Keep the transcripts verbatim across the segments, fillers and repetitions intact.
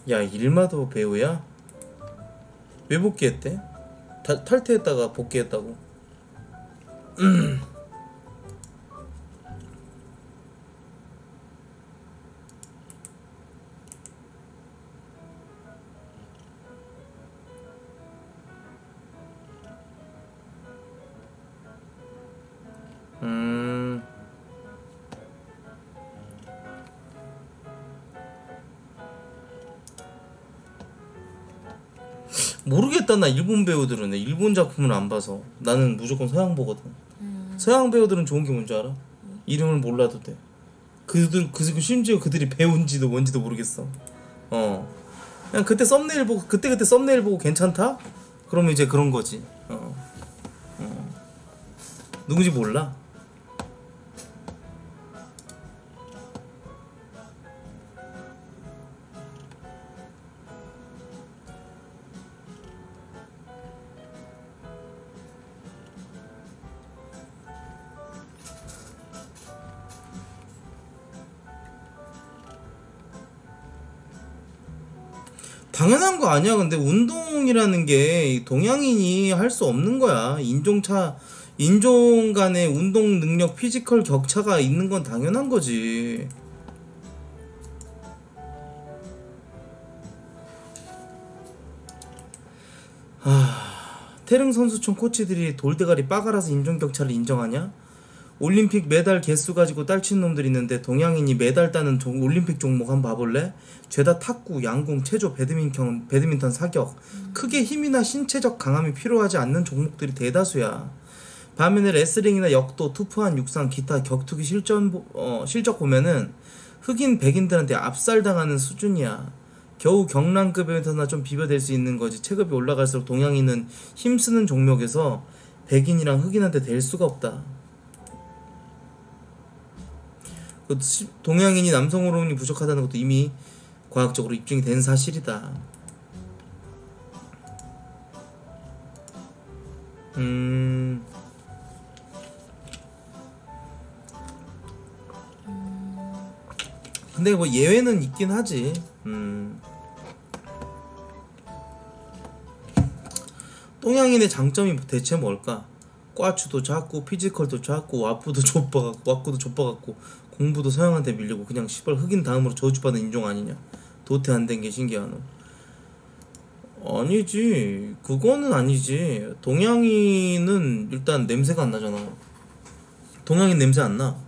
야, 일마도 배우야? 왜 복귀했대? 다, 탈퇴했다가 복귀했다고? 음... 모르겠다. 나 일본 배우들은 일본 작품을 안 봐서. 나는 무조건 서양 보거든. 음. 서양 배우들은 좋은 게 뭔지 알아? 음. 이름을 몰라도 돼. 그들 그 심지어 그들이 배운지도 뭔지도 모르겠어. 어. 그냥 그때 썸네일 보고 그때 그때 썸네일 보고 괜찮다? 그러면 이제 그런 거지. 어. 어. 누군지 몰라. 당연한 거 아니야. 근데 운동이라는 게 동양인이 할 수 없는 거야. 인종차, 인종 간의 운동 능력, 피지컬 격차가 있는 건 당연한 거지. 아, 태릉 선수촌 코치들이 돌대가리 빠가라서 인종 격차를 인정하냐? 올림픽 메달 개수 가지고 딸친 놈들 있는데 동양인이 메달 따는 종, 올림픽 종목 한번 봐볼래? 죄다 탁구, 양궁, 체조, 배드민턴, 배드민턴 사격. 음. 크게 힘이나 신체적 강함이 필요하지 않는 종목들이 대다수야. 반면에 레슬링이나 역도, 투푸한 육상, 기타 격투기 실전, 어, 실적 보면은 흑인 백인들한테 압살당하는 수준이야. 겨우 경량급에서나 좀 비벼댈 수 있는 거지. 체급이 올라갈수록 동양인은 힘쓰는 종목에서 백인이랑 흑인한테 될 수가 없다. 동양인이 남성 호르몬이 부족하다는 것도 이미 과학적으로 입증이 된 사실이다. 음... 근데 뭐 예외는 있긴 하지. 음... 동양인의 장점이 대체 뭘까? 꽈추도 작고 피지컬도 작고 와프도 좁아갖고 와꾸도 좁아갖고 공부도 서양한테 밀리고 그냥 시발 흑인 다음으로 저주받은 인종 아니냐. 도태 안 된 게 신기하노. 아니지, 그거는 아니지. 동양인은 일단 냄새가 안 나잖아. 동양인 냄새 안 나.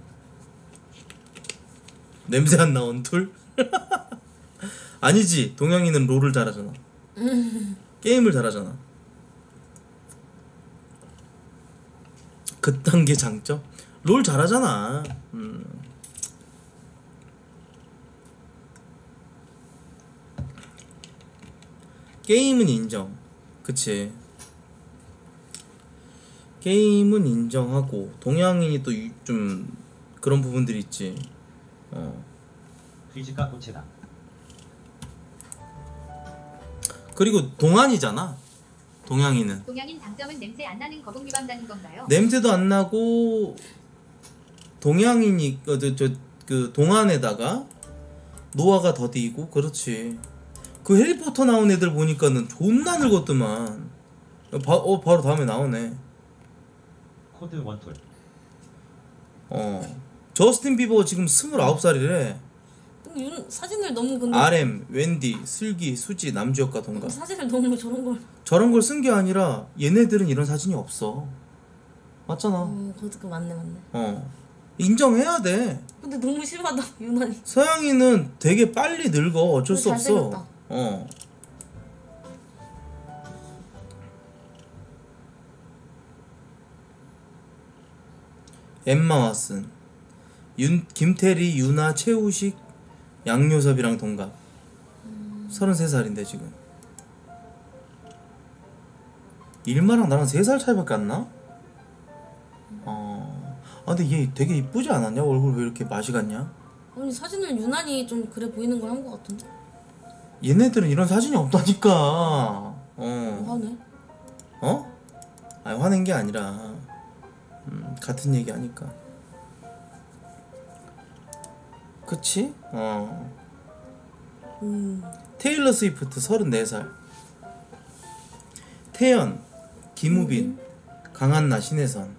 냄새 안 나, 언툴? 아니지, 동양인은 롤을 잘하잖아. 게임을 잘하잖아. 그딴 게 장점? 롤 잘하잖아. 음. 게임은 인정. 그치. 게임은 인정하고 동양인이 또 좀 그런 부분들이 있지. 어. 피지컬 고체다. 그리고 동안이잖아. 동양인은. 동양인 장점은 냄새 안 나는 거북 유감다는 건가요? 냄새도 안 나고 동양인이 저 저 그 동안에다가 노화가 더디고. 그렇지. 그 해리포터 나온 애들 보니까는 존나 늙었더만. 바, 어 바로 다음에 나오네. 코드 원툴. 어. 저스틴 비버 지금 스물아홉 살이래. 윤 사진을 너무 근데 알엠, 웬디, 슬기, 수지, 남주혁과 동갑. 사진을 너무 저런 걸 저런 걸 쓴 게 아니라 얘네들은 이런 사진이 없어. 맞잖아. 어, 그것도 맞네 맞네. 어. 인정해야 돼. 근데 너무 심하다 유난히. 서양인은 되게 빨리 늙어. 어쩔 수 없어. 잘생겼다. 어. 엠마 왓슨, 윤 김태리, 유나, 최우식, 양요섭이랑 동갑. 음... 서른세 살인데 지금. 일마랑 나랑 세 살 차이밖에 안 나? 어. 아 근데 얘 되게 이쁘지 않았냐? 얼굴 왜 이렇게 맛이 갔냐? 아니 사진을 유난히 좀 그래 보이는 걸 한 것 같은데? 얘네들은 이런 사진이 없다니까. 어. 화내? 어? 아니 화낸 게 아니라 음, 같은 얘기 하니까. 그치? 어. 음. 테일러 스위프트 서른네 살. 태연, 김우빈, 강한나, 신혜선.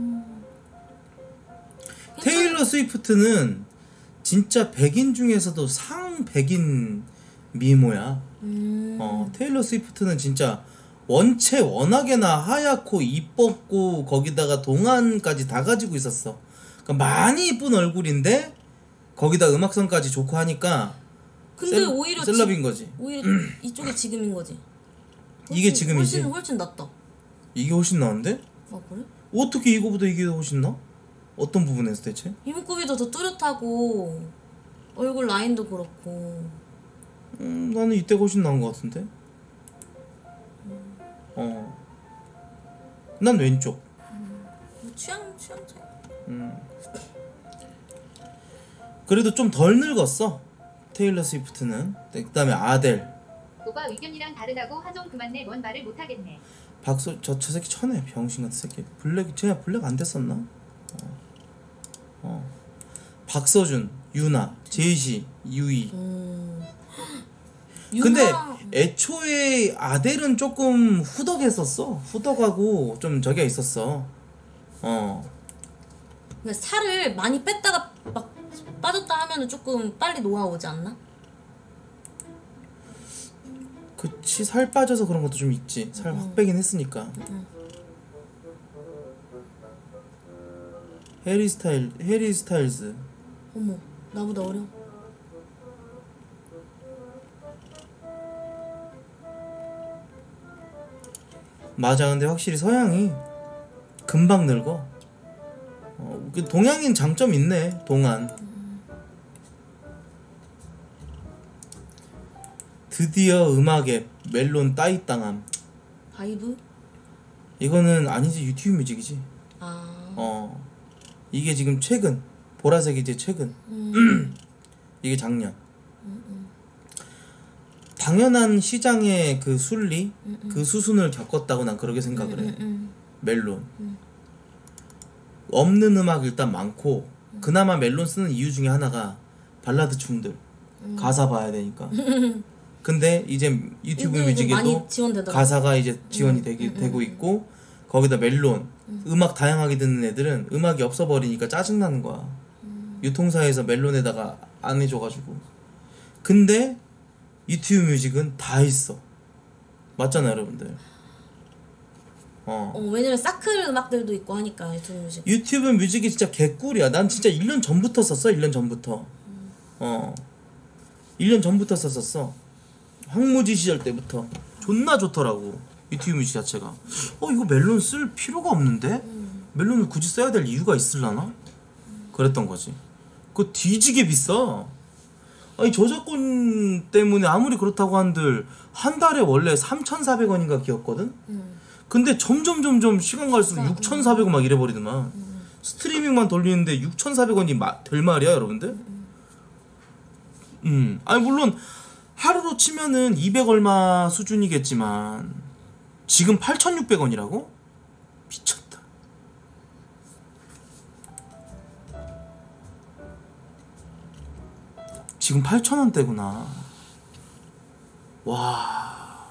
테일러 스위프트는 진짜 백인 중에서도 상 백인 미모야. 음. 어, 테일러 스위프트는 진짜 원체 워낙에나 하얗고 이뻤고 거기다가 동안까지 다 가지고 있었어. 그러니까 많이 이쁜 얼굴인데 거기다 음악성까지 좋고 하니까 근데 셀, 오히려 셀럽인 지, 거지. 오히려 이쪽이 지금인 거지. 이게 훨씬- 지금이지. 훨씬 훨씬 낫다. 이게 훨씬 나은데? 아 그래? 어떻게 이거보다 이게 훨씬 나? 어떤 부분에서 대체? 이목구비도 더 뚜렷하고 얼굴 라인도 그렇고. 음, 나는 이때가 훨씬 나은 것 같은데. 어. 난 왼쪽. 뭐 취향 취향 차이. 음. 그래도 좀 덜 늙었어. 테일러 스위프트는. 그 다음에 아델. 오빠 의견이랑 다르다고 하정 그만내 뭔 말을 못하겠네. 박소 저, 저 새끼 천해 병신 같은 새끼. 블랙 쟤 블랙 안 됐었나? 어. 어. 박서준, 유나, 제이시, 유이. 음. 근데 유나- 애초에 아델은 조금 후덕했었어. 후덕하고 좀 저기가 있었어. 어. 근데 살을 많이 뺐다가 막 빠졌다 하면은 조금 빨리 노화오지 않나? 그치 살 빠져서 그런 것도 좀 있지. 살 확 빼긴 했으니까. 해리 스타일 해리 스타일즈. 어머 나보다 어려. 맞아. 근데 확실히 서양이 금방 늙어. 어, 그 동양인 장점 있네. 동안. 드디어 음악에 멜론 따위 땅함. 바이브? 이거는 아니지. 유튜브 뮤직이지. 아. 어. 이게 지금 최근. 보라색이 이제 최근. 음. 이게 작년. 당연한 시장의 그 순리, 그 수순을 겪었다고 난 그렇게 생각을 해. 음, 음, 멜론. 없는 음악 일단 많고, 그나마 멜론 쓰는 이유 중에 하나가 발라드 춤들. 가사 봐야 되니까. 근데 이제 유튜브 이게 좀 많이 뮤직에도 지원되더라고. 가사가 이제 지원이 되기, 되고 있고, 거기다 멜론. 음악 다양하게 듣는 애들은 음악이 없어버리니까 짜증나는 거야. 유통사에서 멜론에다가 안 해줘가지고. 근데 유튜브 뮤직은 다 있어. 맞잖아 여러분들. 어. 어 왜냐면 사클 음악들도 있고 하니까 유튜브 뮤직. 유튜브 뮤직이 진짜 개꿀이야. 난 진짜 일 년 전부터 썼어. 일 년 전부터. 어. 일 년 전부터 썼었어. 황무지 시절 때부터. 존나 좋더라고. 유튜브 뮤직 자체가. 어 이거 멜론 쓸 필요가 없는데? 멜론을 굳이 써야 될 이유가 있을라나? 그랬던 거지. 그거 뒤지게 비싸. 아니 저작권 때문에 아무리 그렇다고 한들 한 달에 원래 삼천사백 원인가 기었거든? 음. 근데 점점 점점 시간 갈수록 비싸. 육천사백 원 막 이래버리더만. 스트리밍만 돌리는데 육천사백 원이 마, 될 말이야 여러분들? 음. 아니 물론 하루로 치면은 이백 얼마 수준이겠지만 지금 팔천육백 원이라고? 미쳤다. 지금 팔천 원대구나. 와.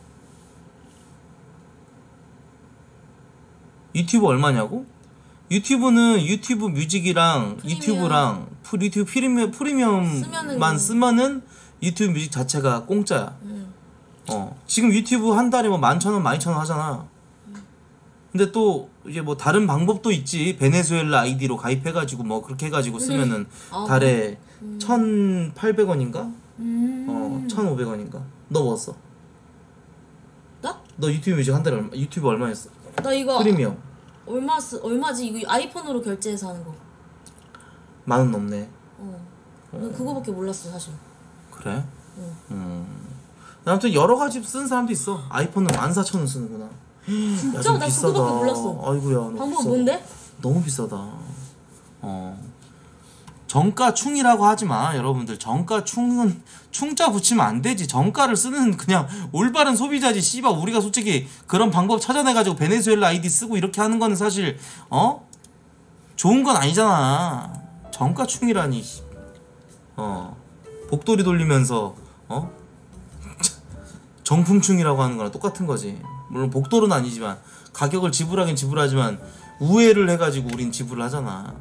유튜브 얼마냐고? 유튜브는 유튜브 뮤직이랑 프리미엄. 유튜브랑 프리, 유튜브 프리미엄, 프리미엄만 쓰면은 쓰면은 유튜브 뮤직 자체가 공짜야. 음. 어. 지금 유튜브 한 달에 뭐 만천원, 만이천원 하잖아. 근데 또 이제 뭐 다른 방법도 있지. 베네수엘라 아이디로 가입해가지고 뭐 그렇게 해가지고 쓰면은 아, 달에 천팔백 원인가? 음. 어, 천오백 원인가? 너 뭐 써? 나? 너 유튜브 뮤직 한 달에 얼마? 유튜브 얼마였어? 나 이거 프리미엄 얼마 쓰 얼마지? 이거 아이폰으로 결제해서 하는 거. 만 원 넘네. 어. 난 그거밖에 몰랐어 사실. 그래? 응. 음. 아무튼 여러 가지 쓰는 사람도 있어. 아이폰은 만 사천 원 쓰는구나. 진짜? 좀 나 비싸다. 그거밖에 몰랐어. 아이고야. 너무 방법 비싸다. 뭔데? 너무 비싸다. 어. 정가충이라고 하지 마, 여러분들. 정가충은 충자 붙이면 안 되지. 정가를 쓰는 그냥 올바른 소비자지. 씨발 우리가 솔직히 그런 방법 찾아내가지고 베네수엘라 아이디 쓰고 이렇게 하는 거는 사실 어 좋은 건 아니잖아. 정가충이라니. 어 복돌이 돌리면서 어 정품충이라고 하는 거랑 똑같은 거지. 물론 복돌은 아니지만 가격을 지불하긴 지불하지만 우회를 해가지고 우린 지불을 하잖아.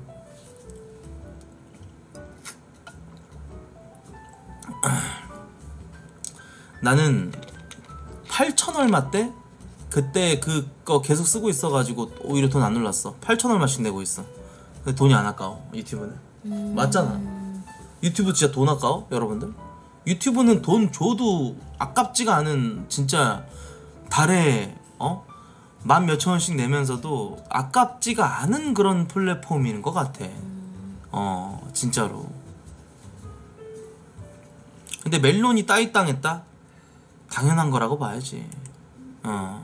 나는 팔천 얼마 때 그때 그거 계속 쓰고 있어가지고 오히려 돈 안 올랐어. 팔천 얼마씩 내고 있어. 근데 돈이 안 아까워 유튜브는. 음... 맞잖아. 유튜브 진짜 돈 아까워 여러분들? 유튜브는 돈 줘도 아깝지가 않은 진짜 달에 어? 만 몇천 원씩 내면서도 아깝지가 않은 그런 플랫폼인 것 같아. 어 진짜로. 근데 멜론이 따위 땅했다? 당연한 거라고 봐야지. 어.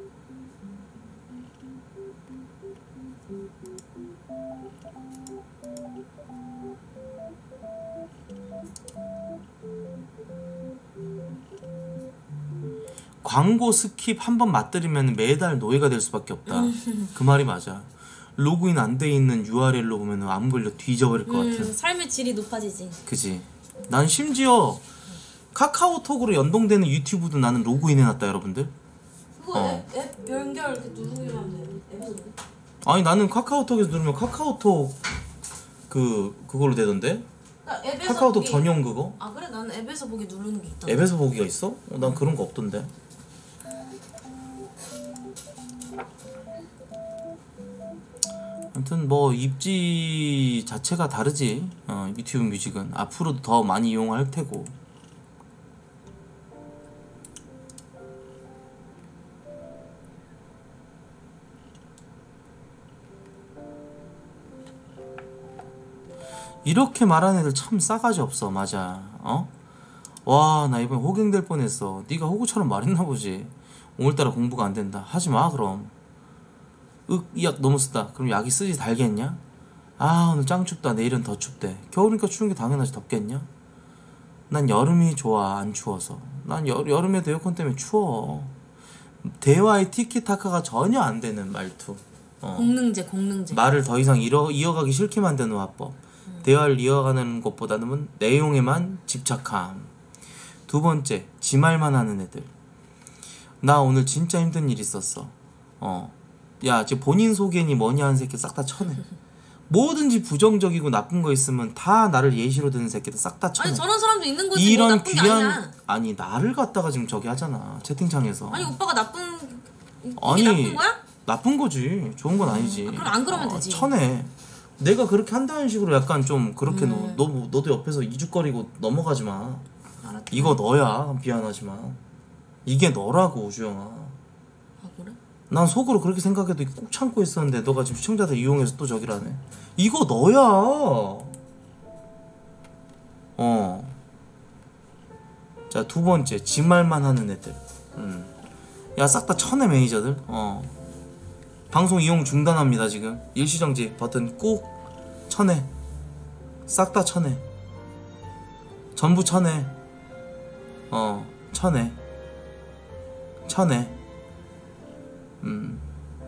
광고 스킵 한 번 맛들이면 매달 노예가 될 수밖에 없다. 그 말이 맞아. 로그인 안 돼 있는 유알엘로 보면 안 걸려 뒤져버릴 것 음, 같은. 삶의 질이 높아지지. 그지. 난 심지어 카카오톡으로 연동되는 유튜브도 나는 로그인 해놨다 여러분들. 그거 어. 앱, 앱 연결 이렇게 누르기만 하면 돼. 앱에서 누르? 아니 나는 카카오톡에서 누르면 카카오톡 그 그걸로 되던데. 그러니까 앱에서 카카오톡 보기... 전용 그거. 아 그래? 나는 앱에서 보기 누르는 게 있다. 앱에서 보기가 있어? 어, 난 그런 거 없던데. 아무튼 뭐 입지 자체가 다르지. 어, 유튜브 뮤직은 앞으로도 더 많이 이용할 테고. 이렇게 말하는 애들 참 싸가지 없어. 맞아. 어? 와, 나 이번에 호갱될 뻔했어. 네가 호구처럼 말했나 보지. 오늘따라 공부가 안 된다. 하지 마 그럼. 윽, 이 약 너무 쓰다. 그럼 약이 쓰지 달겠냐? 아, 오늘 짱 춥다. 내일은 더 춥대. 겨울이니까 추운 게 당연하지. 덥겠냐? 난 여름이 좋아. 안 추워서. 난 여, 여름에도 에어컨 때문에 추워. 대화의 티키타카가 전혀 안 되는 말투. 어. 공능제, 공능제. 말을 더 이상 이어, 이어가기 싫게 만드는 화법. 음. 대화를 이어가는 것보다는 내용에만 집착함. 두 번째, 지 말만 하는 애들. 나 오늘 진짜 힘든 일 있었어. 어. 야, 지금 본인 소개니 뭐니 하는 새끼 싹 다 쳐내. 뭐든지 부정적이고 나쁜 거 있으면 다 나를 예시로 드는 새끼들 싹 다 쳐내. 아니 저런 사람도 있는 거지. 이런 뭐 나쁜 게 귀한 아니야. 아니 나를 갖다가 지금 저기 하잖아 채팅창에서. 아니 오빠가 나쁜 이게 아니, 나쁜 거야? 나쁜 거지. 좋은 건 아니지. 아, 그럼 안 그러면 어, 되지. 쳐내. 내가 그렇게 한다는 식으로 약간 좀 그렇게 음. 너, 너 너도 옆에서 이죽거리고 넘어가지 마. 알았다. 이거 너야. 미안하지만 이게 너라고 우주영아. 아 그래? 난 속으로 그렇게 생각해도 꼭 참고 있었는데 너가 지금 시청자들 이용해서 또 저기라네. 이거 너야. 어. 자, 두 번째, 지 말만 하는 애들. 음. 야, 싹 다 쳐내 매니저들. 어. 방송 이용 중단합니다 지금. 일시정지 버튼 꾹 쳐내. 싹 다 쳐내. 전부 쳐내. 어, 쳐내. 쳐내. 음.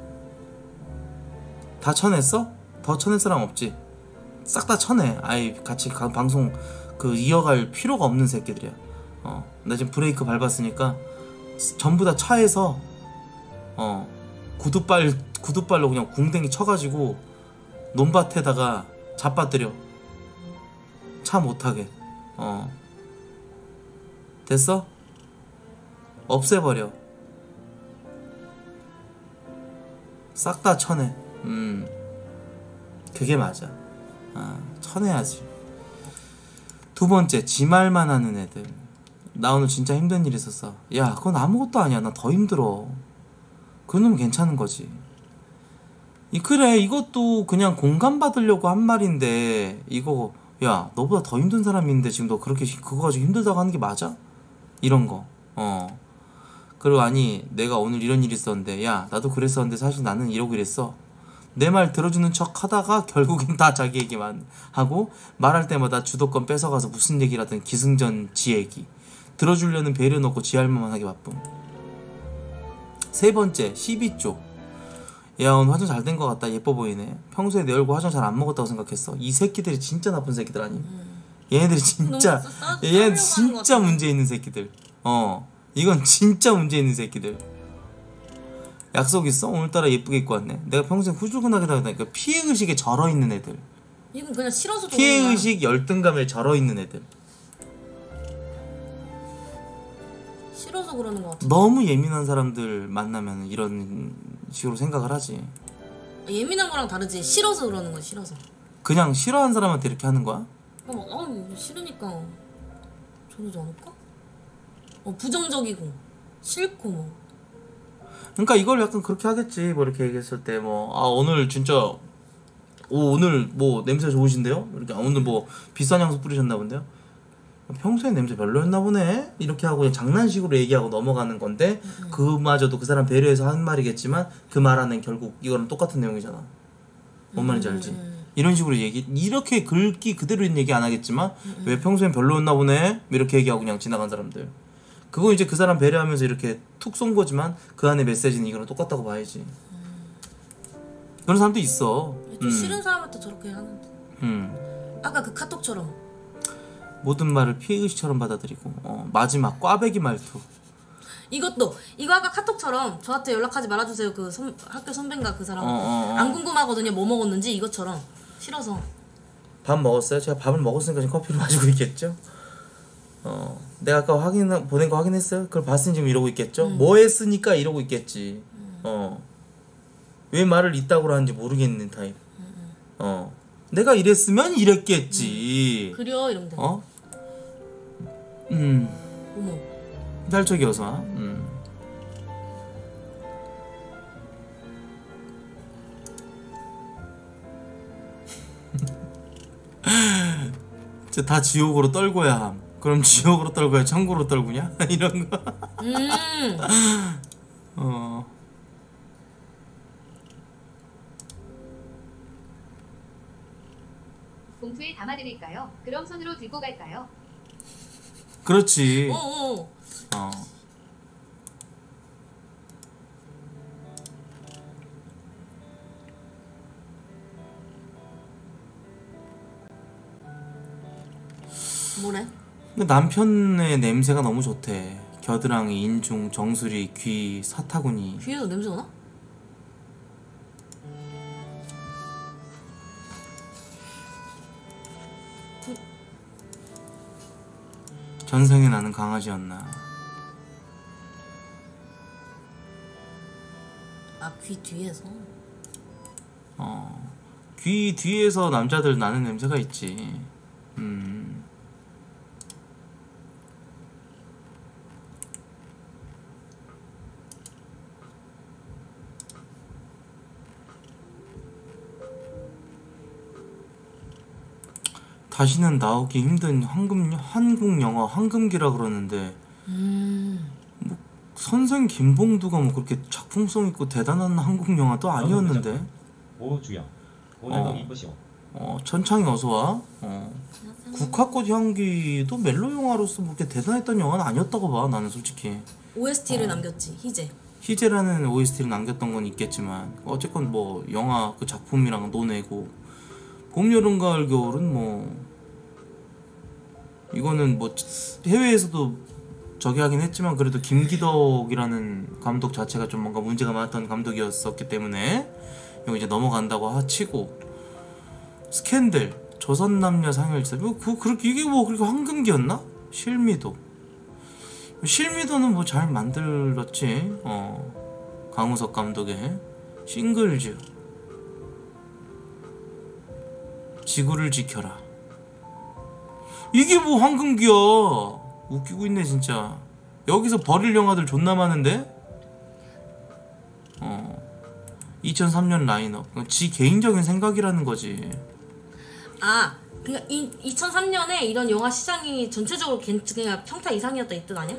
다 쳐냈어? 더 쳐낼 사람 없지? 싹 다 쳐내. 아이 같이 가, 방송 그 이어갈 필요가 없는 새끼들이야. 어, 나 지금 브레이크 밟았으니까 전부 다 차에서 어 구두발 구두발로 그냥 궁뎅이 쳐가지고 논밭에다가 잡아뜨려. 차 못하게. 어, 됐어? 없애버려. 싹 다 쳐내. 음, 그게 맞아. 아, 쳐내야지. 두 번째, 지 말만 하는 애들. 나 오늘 진짜 힘든 일 있었어. 야, 그건 아무것도 아니야. 나 더 힘들어. 그놈은 괜찮은 거지. 이 그래, 이것도 그냥 공감받으려고 한 말인데 이거 야, 너보다 더 힘든 사람이 있는데 지금 너 그렇게 그거 가지고 힘들다고 하는 게 맞아? 이런 거. 어. 그리고 아니 내가 오늘 이런 일이 있었는데 야, 나도 그랬었는데 사실 나는 이러고 이랬어. 내 말 들어주는 척 하다가 결국엔 다 자기 얘기만 하고 말할 때마다 주도권 뺏어가서 무슨 얘기를 하든 기승전 지 얘기. 들어주려는 배려 넣고 지 할 말만 하기 바쁨. 세 번째, 십이 쪽. 야, 오늘 화장 잘 된 것 같다. 예뻐 보이네. 평소에 내 얼굴 화장 잘 안 먹었다고 생각했어. 이 새끼들이 진짜 나쁜 새끼들 아니? 음. 얘네들이 진짜 너무 싸- 얘네 싸우려고 하는 것 진짜 같아. 문제 있는 새끼들. 어, 이건 진짜 문제 있는 새끼들. 약속 있어? 오늘따라 예쁘게 입고 왔네. 내가 평생 후줄근하게 다니니까 피해의식에 절어있는 애들. 이건 그냥 싫어서 저러는 거야. 피해의식 열등감에 절어있는 애들. 싫어서 그러는 거 같아. 너무 예민한 사람들 만나면 이런 식으로 생각을 하지. 예민한 거랑 다르지. 싫어서 그러는 거야. 싫어서. 그냥 싫어하는 사람한테 이렇게 하는 거야? 어, 막, 아 싫으니까 저러지 않을까? 어 부정적이고 싫고 뭐. 그러니까 이걸 약간 그렇게 하겠지. 뭐 이렇게 얘기했을 때 뭐 아 오늘 진짜 오 오늘 뭐 냄새 좋으신데요? 이렇게 아, 오늘 뭐 비싼 향수 뿌리셨나 본데요? 평소에 냄새 별로였나 보네? 이렇게 하고 그냥 장난식으로 얘기하고 넘어가는 건데 음. 그마저도 그 사람 배려해서 한 말이겠지만 그 말 안엔 결국 이거랑 똑같은 내용이잖아. 뭔 말인지 알지? 음. 이런 식으로 얘기 이렇게 긁기 그대로 있는 얘기 안 하겠지만 음. 왜 평소엔 별로였나 보네? 이렇게 얘기하고 그냥 지나간 사람들. 그거 이제 그 사람 배려하면서 이렇게 툭 쏜 거지만 그 안에 메시지는 이거랑 똑같다고 봐야지. 음. 그런 사람도 있어. 좀 음. 싫은 사람한테 저렇게 하는데. 음. 아까 그 카톡처럼. 모든 말을 피해의식처럼 받아들이고 어, 마지막 꽈배기 말투. 이것도 이거 아까 카톡처럼 저한테 연락하지 말아주세요. 그 선, 학교 선배인가 그 사람. 어, 어, 어. 안 궁금하거든요. 뭐 먹었는지 이것처럼 싫어서. 밥 먹었어요? 제가 밥을 먹었으니까 지금 커피를 마시고 있겠죠? 어, 내가 아까 확인 보낸 거 확인했어요? 그걸 봤으니 지금 이러고 있겠죠? 음. 뭐 했으니까 이러고 있겠지. 어, 왜 말을 이따구로 하는지 모르겠는 타입. 어, 내가 이랬으면 이랬겠지. 그려 이러면 돼. 어? 음, 어머. 살짝이 어서. 음. 진짜 다 지옥으로 떨궈야 함. 그럼 지옥으로 떨궈야 천국으로 떨구냐? 이런 거. 음. 어. 봉투에 담아드릴까요? 그럼 손으로 들고 갈까요? 그렇지. 어어. 어. 뭐래? 근데 남편의 냄새가 너무 좋대. 겨드랑이, 인중, 정수리, 귀, 사타구니. 귀에서 냄새가 나? 전생에 나는 강아지였나. 아 귀 뒤에서. 어. 귀 뒤에서 남자들 나는 냄새가 있지. 음. 다시는 나오기 힘든 황금 한국 영화 황금기라 그러는데 음. 선생 김봉두가 뭐 그렇게 작품성 있고 대단한 한국 영화도 아니었는데. 오주영 오늘도 어. 이쁘시오. 어 천창이 어서와. 어 국화꽃 향기도 멜로 영화로서 뭐 그렇게 대단했던 영화는 아니었다고 봐 나는 솔직히. 오에스티를 어. 남겼지 희재. 희재라는 오에스티를 남겼던 건 있겠지만 어쨌건 뭐 영화 그 작품이랑 노내고 봄 여름 가을 겨울은 뭐 이거는 뭐 해외에서도 저기 하긴 했지만 그래도 김기덕이라는 감독 자체가 좀 뭔가 문제가 많았던 감독이었었기 때문에 이거 이제 넘어간다고 하치고 스캔들 조선남녀 상열사 뭐 그 그렇게 이게 뭐 그렇게 황금기였나? 실미도 실미도는 뭐 잘 만들었지. 어 강우석 감독의 싱글즈 지구를 지켜라. 이게 뭐 황금기야. 웃기고 있네 진짜. 여기서 버릴 영화들 존나 많은데. 어 이천삼 년 라인업. 지 개인적인 생각이라는 거지. 아 그러니까 이, 이천삼 년에 이런 영화 시장이 전체적으로 괜- 그냥 평타 이상이었다 이 뜻 아니야?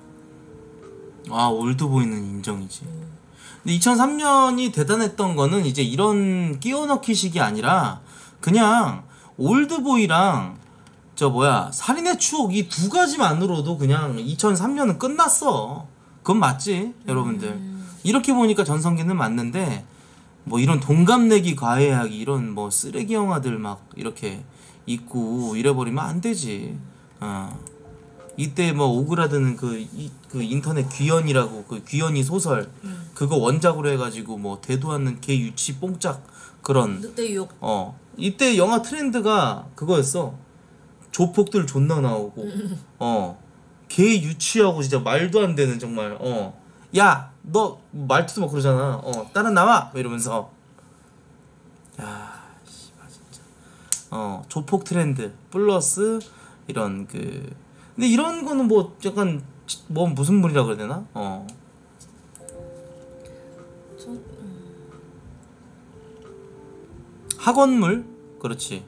아 올드보이는 인정이지. 근데 이천삼 년이 대단했던 거는 이제 이런 끼워넣기식이 아니라 그냥 올드보이랑 저 뭐야 살인의 추억 이 두 가지만으로도 그냥 이천삼 년은 끝났어. 그건 맞지 여러분들. 음. 이렇게 보니까 전성기는 맞는데 뭐 이런 동갑내기 과외하기 이런 뭐 쓰레기 영화들 막 이렇게 있고 이래버리면 안 되지. 어. 이때 뭐 오그라드는 그, 이, 그 인터넷 귀연이라고 그 귀연이 소설 음. 그거 원작으로 해가지고 뭐 대도 않는 개 유치 뽕짝 그런 늑대 유혹. 어 이때 영화 트렌드가 그거였어. 조폭들 존나 나오고 어개 유치하고 진짜 말도 안 되는 정말 어 야 너 말투도 막 그러잖아. 어 다른 나와 뭐 이러면서 야 씨발 진짜 어 조폭 트렌드 플러스 이런 그 근데 이런 거는 뭐 약간 뭐 무슨 물이라 그래야 되나 어 저, 음. 학원물 그렇지.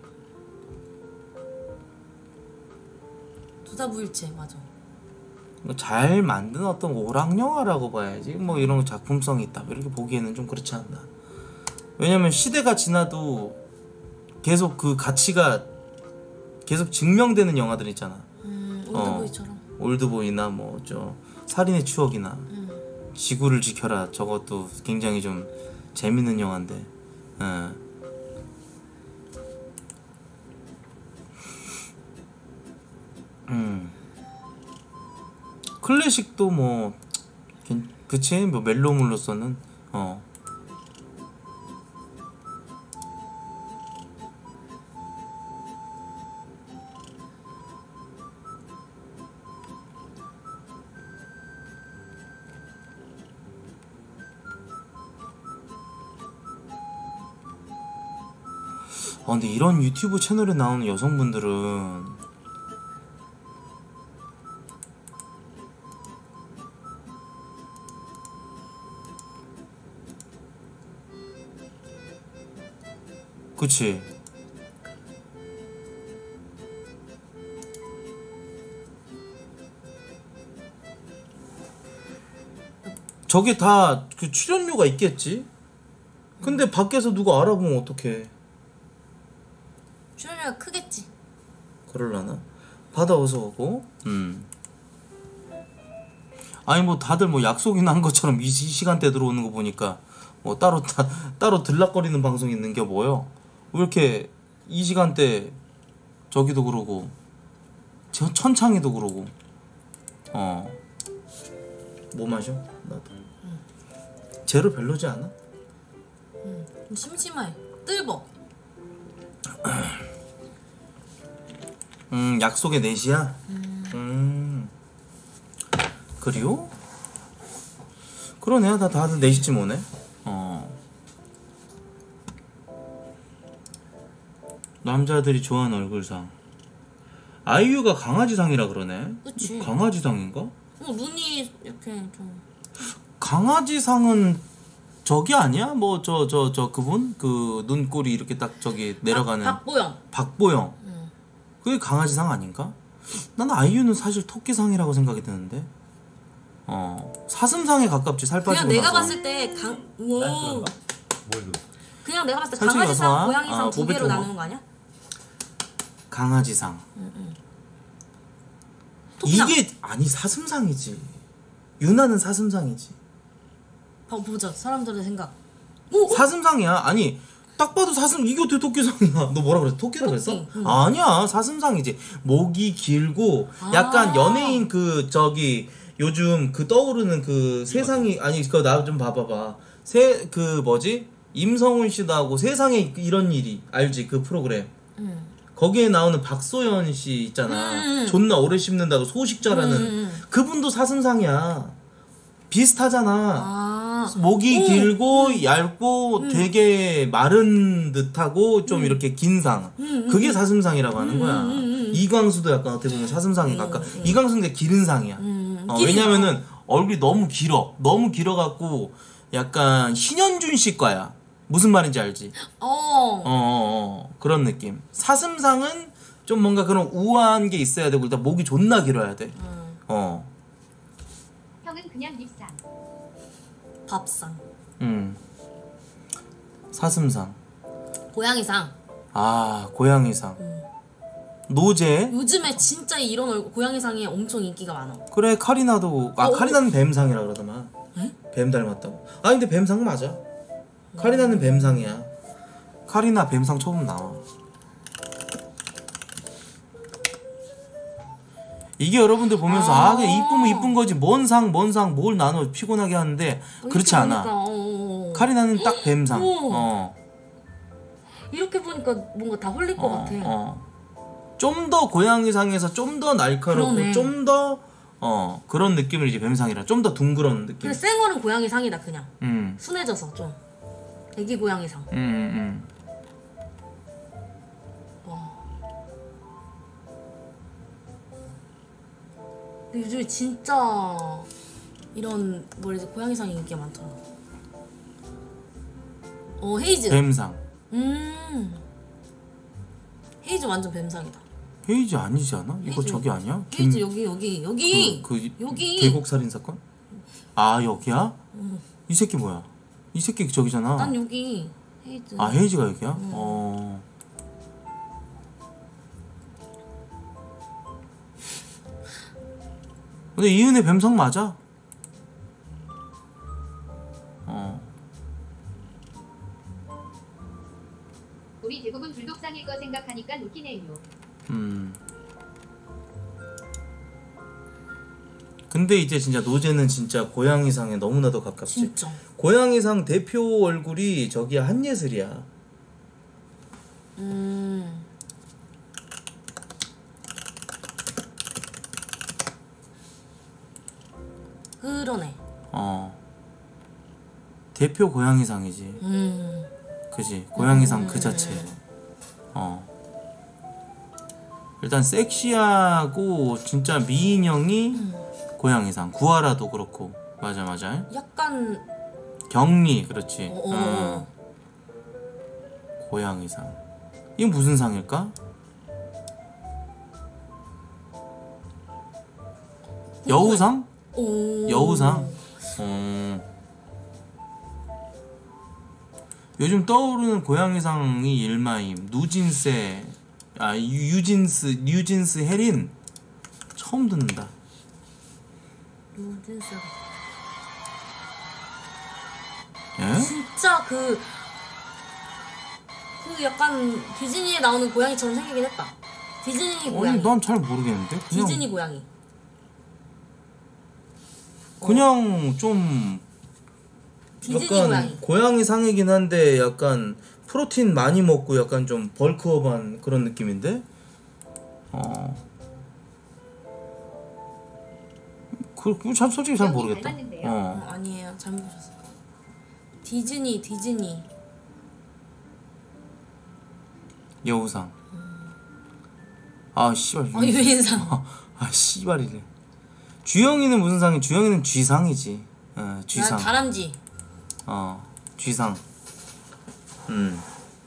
두사부일체 맞아. 뭐잘 만든 어떤 오락 영화라고 봐야지. 뭐 이런 작품성이 있다. 뭐 이렇게 보기에는 좀 그렇지 않나. 왜냐면 시대가 지나도 계속 그 가치가 계속 증명되는 영화들 있잖아. 음, 어. 올드보이처럼. 올드보이나 뭐 저 살인의 추억이나 음. 지구를 지켜라. 저것도 굉장히 좀 재밌는 영화인데. 예. 음. 클래식도 뭐 괜- 그치 뭐 멜로물로서는 어 아, 근데 이런 유튜브 채널에 나오는 여성분들은 그치 저게 다 그 출연료가 있겠지? 근데 밖에서 누가 알아보면 어떡해. 출연료가 크겠지. 그럴라나? 받아와서 오고 음 아니 뭐 다들 뭐 약속이나 한 것처럼 이 시- 시간대 들어오는 거 보니까 뭐 따로 따, 따로 들락거리는 방송 있는 게 뭐요? 왜 이렇게 이 시간대 저기도 그러고 저 천창이도 그러고 어 뭐 마셔? 나도 제로 별로지 않아? 음. 심심해. 뜰버. 음 약속의 넷이야? 음 그래요? 그러네 다 다들 넷이쯤 오네 어 남자들이 좋아하는 얼굴상 아이유가 강아지상이라 그러네. 그치. 강아지상인가? 어, 눈이 이렇게 좀. 강아지상은 저기 아니야? 뭐 저 저 저 그분 그 눈꼬리 이렇게 딱 저기 내려가는 박, 박보영. 박보영. 응. 그게 강아지상 아닌가? 난 아이유는 사실 토끼상이라고 생각이 드는데. 어 사슴상에 가깝지 살 빠지고 그냥 내가 나서. 봤을 때 강. 난 오. 그런가? 뭘로? 그냥 내가 봤을 때 살짝 강아지상, 여성아? 고양이상 아, 두 보배 개로 좀 나누는 거 아니야? 강아지상. 토끼상. 이게 아니 사슴상이지. 유나는 사슴상이지. 봐 보자 사람들의 생각. 오. 사슴상이야. 아니 딱 봐도 사슴 이게 어떻게 토끼상이야? 너 뭐라 그랬어? 토끼라 그랬어? 토끼, 응. 아니야 사슴상이지. 목이 길고 약간 아. 연예인 그 저기 요즘 그 떠오르는 그 세상이 아니 그거 나 좀 봐봐봐. 세 그 뭐지 임성훈 씨도 하고 세상에 이런 일이 알지 그 프로그램. 응. 거기에 나오는 박소연 씨 있잖아. 음. 존나 오래 씹는다고 소식자라는 음. 그분도 사슴상이야. 비슷하잖아. 아. 목이 오. 길고 얇고 되게 마른 듯하고 좀 이렇게 긴 상. 음, 그게 사슴상이라고 하는 거야. 음, 음, 음. 이광수도 약간 어떻게 보면 사슴상에 음, 가까. 음. 이광수는 되게 기른 상이야. 음, 어, 길이- 왜냐면은 얼굴이 너무 길어. 너무 길어갖고 약간 신현준 씨과야. 무슨 말인지 알지? 어. 어, 어, 어. 그런 느낌. 사슴상은 좀 뭔가 그런 우아한 게 있어야 되고 일단 목이 존나 길어야 돼. 음. 어. 형은 그냥 립상. 밥상. 음. 사슴상. 고양이상. 아, 고양이상. 노제. 요즘에 진짜 이런 얼굴 고양이상이 엄청 인기가 많아. 그래, 카리나도. 아, 어, 카리나는 뱀상이라 그러더만. 에? 뱀 닮았다고. 아, 근데 뱀상 맞아. 카리나는 뱀상이야. 카리나 뱀상 처음 나와. 이게 여러분들 보면서 아. 아, 그냥 이쁘면 이쁜 거지 뭔 상 뭔 상 뭘 나눠 피곤하게 하는데 그렇지 이렇게 않아. 보니까, 어, 어, 어. 카리나는 딱 뱀상. 오. 어. 이렇게 보니까 뭔가 다 홀릴 것 어, 같아. 어. 좀 더 고양이상에서 좀 더 날카롭고 그러네. 좀 더 어, 그런 느낌을 이제 뱀상이라 좀 더 둥그런 느낌. 근데 생얼은 고양이 상이다 그냥. 음. 순해져서 좀. 애기 고양이 상. 음, 음, 와. 근데 요즘에 진짜 이런 뭐라지 고양이 상이 인기가 많더라. 어 헤이즈. 음. 뱀상. 음. 헤이즈 완전 뱀상이다. 헤이즈 아니지 않아? 이거 헤이즈. 저기 아니야? 헤이즈 김- 여기 여기 여기. 그, 그 여기. 계곡 살인 사건? 아 여기야? 이 새끼 뭐야? 이 새끼 저기잖아. 난 여기 헤이즈. 아 헤이즈가 여기야? 어. 근데 이은혜 뱀상 맞아? 어. 우리 대부분 불독상일 거 생각하니까 웃기네요. 음. 근데 이제 진짜 노제는 진짜 고양이상에 너무나도 가깝지. 진짜. 고양이상 대표 얼굴이 저기 한예슬이야. 음. 그러네. 어. 대표 고양이상이지. 음. 그지? 고양이상 음. 그 자체. 어. 일단 섹시하고 진짜 미인형이 음. 고양이상. 구하라도 그렇고. 맞아 맞아. 약간 경리 그렇지. 어, 어, 어. 고양이상. 이건 무슨 상일까? 여우상? 오. 여우상? 어. 요즘 떠오르는 고양이상이 일마임. 누진세, 아 유- 유진스, 뉴진스 혜린 처음 듣는다. 뉴진스. 예? 진짜 그, 그 약간 디즈니에 나오는 고양이처럼 생기긴 했다. 디즈니 고양이. 아니 난 잘 모르겠는데. 그냥 디즈니 고양이. 그냥 좀 디즈니 약간 고양이. 고양이 상이긴 한데 약간 프로틴 많이 먹고 약간 좀 벌크업한 그런 느낌인데. 어. 그, 그 참 솔직히 잘 여기 모르겠다. 닮았는데요. 어, 어. 아니에요. 잘못 보셨어요. 디즈니, 디즈니. 여우상. 아 씨발. 어, 유인상. 아 씨발이래. 주영이는 무슨 상이? 주영이는 쥐상이지. 어, 난 쥐상. 다람쥐. 어, 쥐상. 음.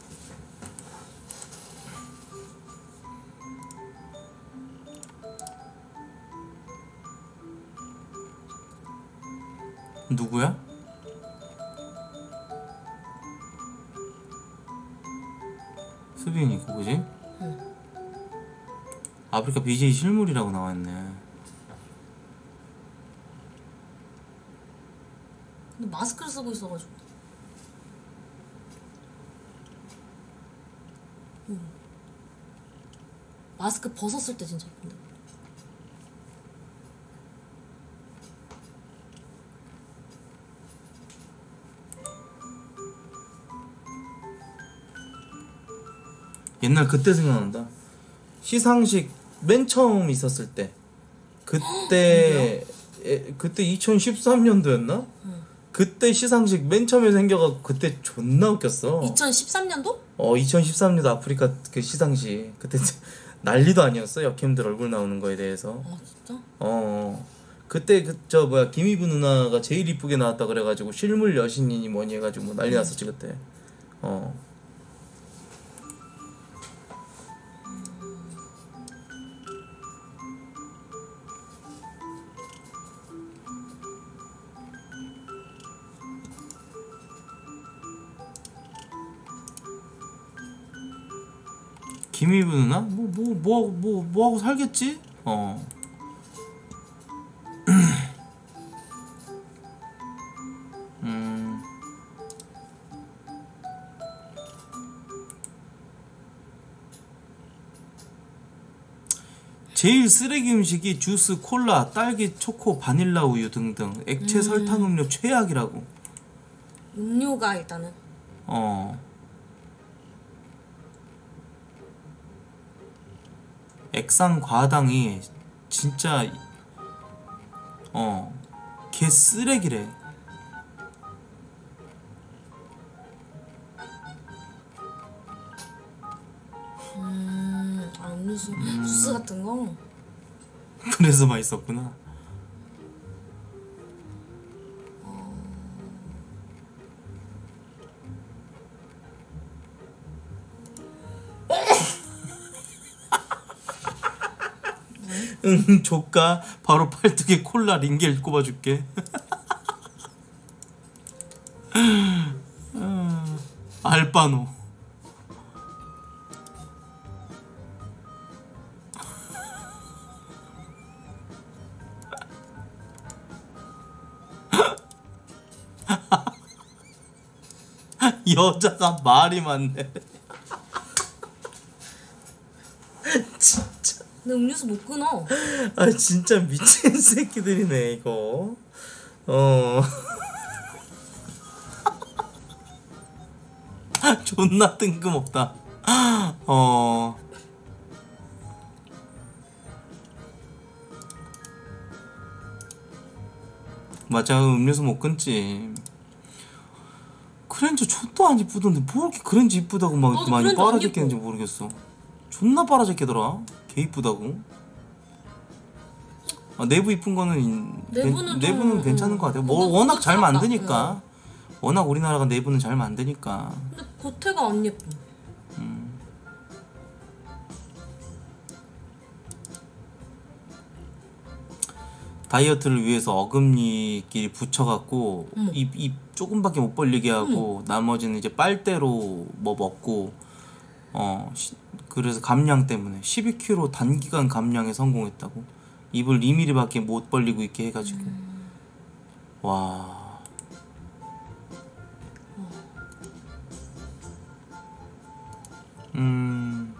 누구야? 수빈이고 그지? 응. 아프리카 비제이 실물이라고 나와있네. 근데 마스크를 쓰고 있어가지고. 응. 마스크 벗었을 때 진짜 예쁜데. 옛날 그때 생각난다. 시상식 맨 처음 있었을 때. 그때 에, 그때 이천십삼 년도였나? 응. 그때 시상식 맨 처음에 생겨갖고 그때 존나 웃겼어. 이천십삼 년도? 어 이천십삼 년도 아프리카 그 시상식 그때 난리도 아니었어. 역캠들 얼굴 나오는 거에 대해서. 아 진짜? 어, 어. 그때 그 저 뭐야 김희부 누나가 제일 이쁘게 나왔다 그래가지고 실물 여신이니 뭐니 해가지고 뭐 난리 났었지 그때. 어. 김희부 누나? 뭐 뭐 뭐 뭐 뭐 하고 살겠지? 어. 음. 제일 쓰레기 음식이 주스, 콜라, 딸기, 초코, 바닐라 우유 등등 액체 설탕 음료 최악이라고. 음료가 일단은 어. 액상 과당이 진짜 어, 개 쓰레기래. 음, 아, 음료수 주스 같은 거. 그래서 맛있었구나. 응, 조까 바로 팔뚝에 콜라 링겔 꼽아줄게. 아, 알바노. 여자가 말이 많네. 진짜. 근데 음료수 못 끊어. 아 진짜 미친 새끼들이네 이거. 어. 존나 뜬금없다. 어. 맞아, 음료수 못 끊지. 크렌즈 촌도 안 이쁘던데 뭐 이렇게 크렌즈 이쁘다고 막 나도 많이 크렌즈 안 빨아제끼는지 모르겠어. 존나 빨아제끼더라. 개 이쁘다고. 아, 내부 이쁜 거는 인- 내부는 괜- 내부는 좀, 괜찮은 것 같아요. 뭐 뭔가 워낙 잘 부드럽다. 만드니까. 워낙 우리나라가 내부는 잘 만드니까. 근데 겉에가 안 예뻐. 다이어트를 위해서 어금니끼리 붙여갖고 어머. 입, 입 조금밖에 못 벌리게 하고 나머지는 이제 빨대로 뭐 먹고 어 시- 그래서 감량 때문에 십이 킬로그램 단기간 감량에 성공했다고. 입을 이 밀리미터밖에 못 벌리고 있게 해가지고. 와. 음.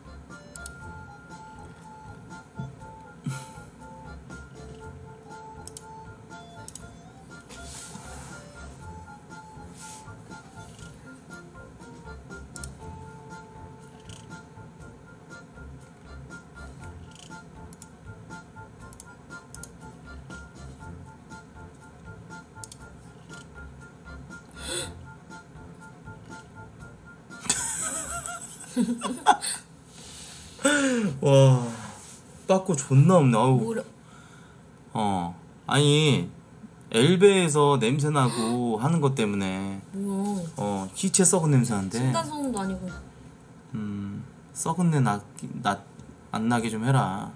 와. 빠꾸 존나 없네. 아우. 뭐래? 어. 아니 엘베에서 냄새 나고 하는 것 때문에 뭐야? 어 시체 썩은 냄새 나는데. 층간소음도 아니고. 음 썩은 내 나, 나, 안 나게 좀 해라.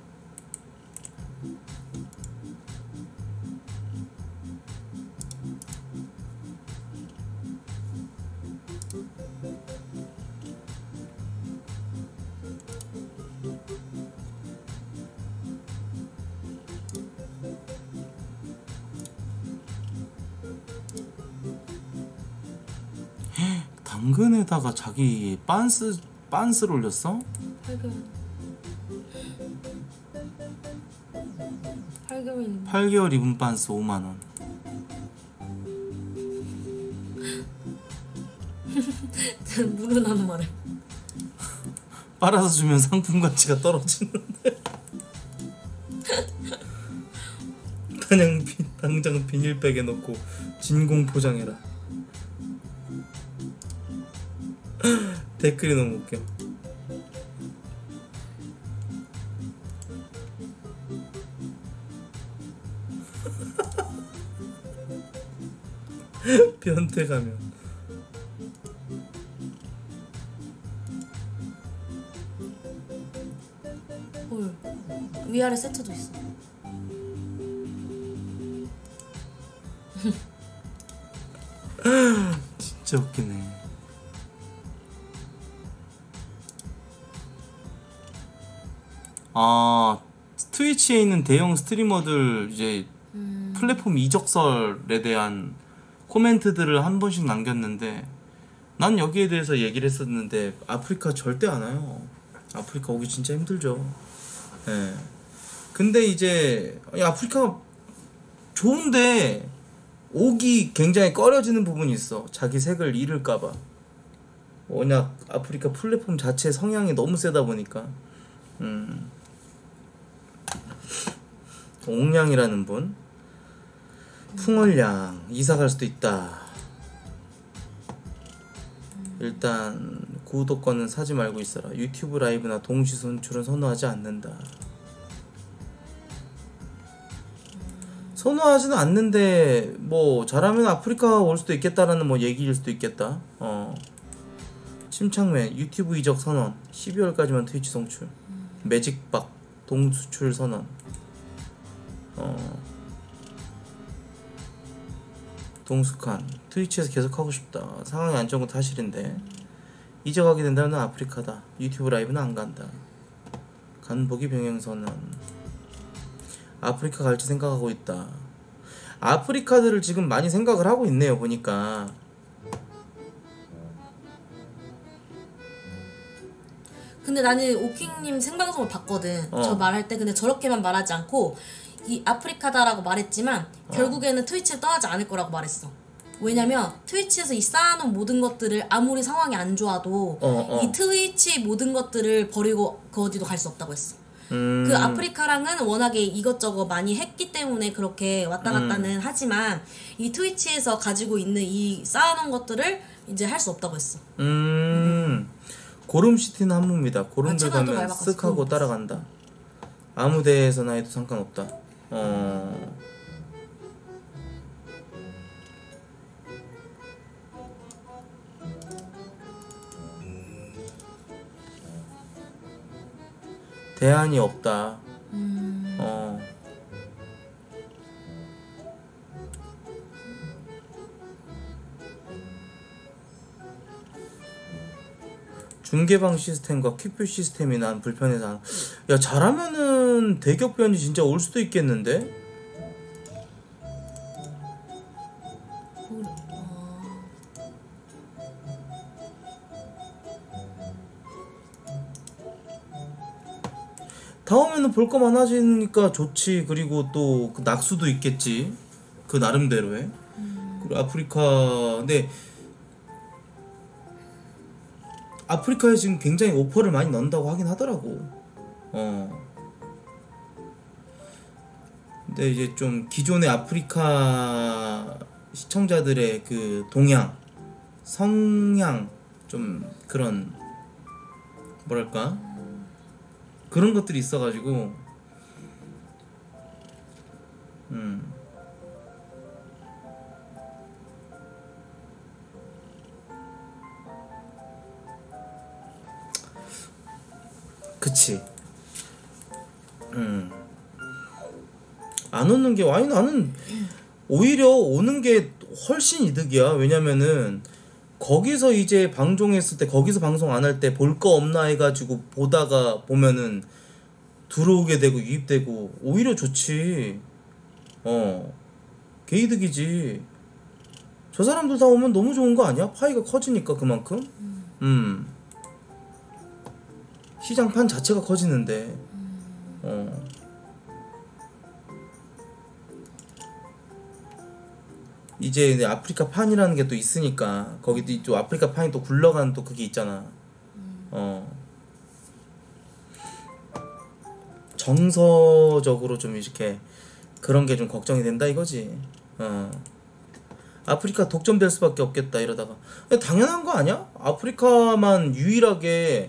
당근에다가 자기 빤스 빤스를 올렸어? 팔 개월. 팔 개월이네. 팔 개월 입은 빤스 오만 원. 물어나는 말해. 빨아서 주면 상품 가치가 떨어지는데. 그냥 비, 당장 비닐백에 넣고 진공 포장해라. 댓글이 너무 웃겨. 변태 가면. 헐. 위아래 세트도 있어. 진짜 웃기네. 아, 트위치에 있는 대형 스트리머들 이제 음. 플랫폼 이적설에 대한 코멘트들을 한 번씩 남겼는데 난 여기에 대해서 얘기를 했었는데 아프리카 절대 안 와요. 아프리카 오기 진짜 힘들죠. 예. 근데 이제 아니, 아프리카가 좋은데 오기 굉장히 꺼려지는 부분이 있어. 자기 색을 잃을까봐. 워낙 아프리카 플랫폼 자체 성향이 너무 세다 보니까. 음. 옥량이라는 분. 풍월량 이사 갈 수도 있다. 일단 구독권은 사지 말고 있어라. 유튜브 라이브나 동시 송출은 선호하지 않는다. 선호하지는 않는데 뭐 잘하면 아프리카 올 수도 있겠다라는 뭐 얘기일 수도 있겠다. 어. 침착맨 유튜브 이적 선언. 십이월까지만 트위치 송출. 매직박 동수출 선언. 어. 동숙한 트위치에서 계속 하고 싶다. 상황이 안 좋은 건 사실인데 이적하게 된다면 아프리카다. 유튜브 라이브는 안 간다. 간보기 병행선언. 아프리카 갈지 생각하고 있다. 아프리카들을 지금 많이 생각을 하고 있네요 보니까. 근데 나는 오킹님 생방송을 봤거든. 어. 저 말할 때 근데 저렇게만 말하지 않고 이 아프리카다라고 말했지만 어. 결국에는 트위치를 떠나지 않을 거라고 말했어. 왜냐면 트위치에서 이 쌓아놓은 모든 것들을 아무리 상황이 안 좋아도 어, 어. 이 트위치 모든 것들을 버리고 그 어디도 갈 수 없다고 했어. 음. 그 아프리카랑은 워낙에 이것저것 많이 했기 때문에 그렇게 왔다 갔다는 음. 하지만 이 트위치에서 가지고 있는 이 쌓아놓은 것들을 이제 할 수 없다고 했어. 음. 고름시티는 한무입니다. 고름들 아, 최근에도 가면 말 바꿨어. 쓱 하고 따라간다. 아무 데에서나 해도 상관없다. 어. 대안이 없다. 음. 어. 중계방 시스템과 퀵뷰 시스템이 난 불편해서. 야 잘하면은 대격 변이 진짜 올 수도 있겠는데? 다음에는 볼 거 많아지니까 좋지. 그리고 또 그 낙수도 있겠지. 그 나름대로의. 그리고 아프리카 근데 아프리카에 지금 굉장히 오퍼를 많이 넣는다고 하긴 하더라고. 어. 근데 이제 좀 기존의 아프리카 시청자들의 그 동향, 성향, 좀 그런 뭐랄까 그런 것들이 있어가지고, 음. 그치. 음. 안 오는 게, 아니 나는 오히려 오는 게 훨씬 이득이야. 왜냐면은 거기서 이제 방송했을 때, 거기서 방송 안 할 때 볼 거 없나 해가지고 보다가 보면은 들어오게 되고 유입되고 오히려 좋지. 어. 개이득이지. 저 사람들 다 오면 너무 좋은 거 아니야? 파이가 커지니까 그만큼. 음. 시장판 자체가 커지는데. 어. 이제 이제 아프리카 판이라는 게 또 있으니까 거기도 또 아프리카 판이 또 굴러가는 또 그게 있잖아. 어. 정서적으로 좀 이렇게 그런 게 좀 걱정이 된다 이거지. 어. 아프리카 독점될 수밖에 없겠다 이러다가. 당연한 거 아니야? 아프리카만 유일하게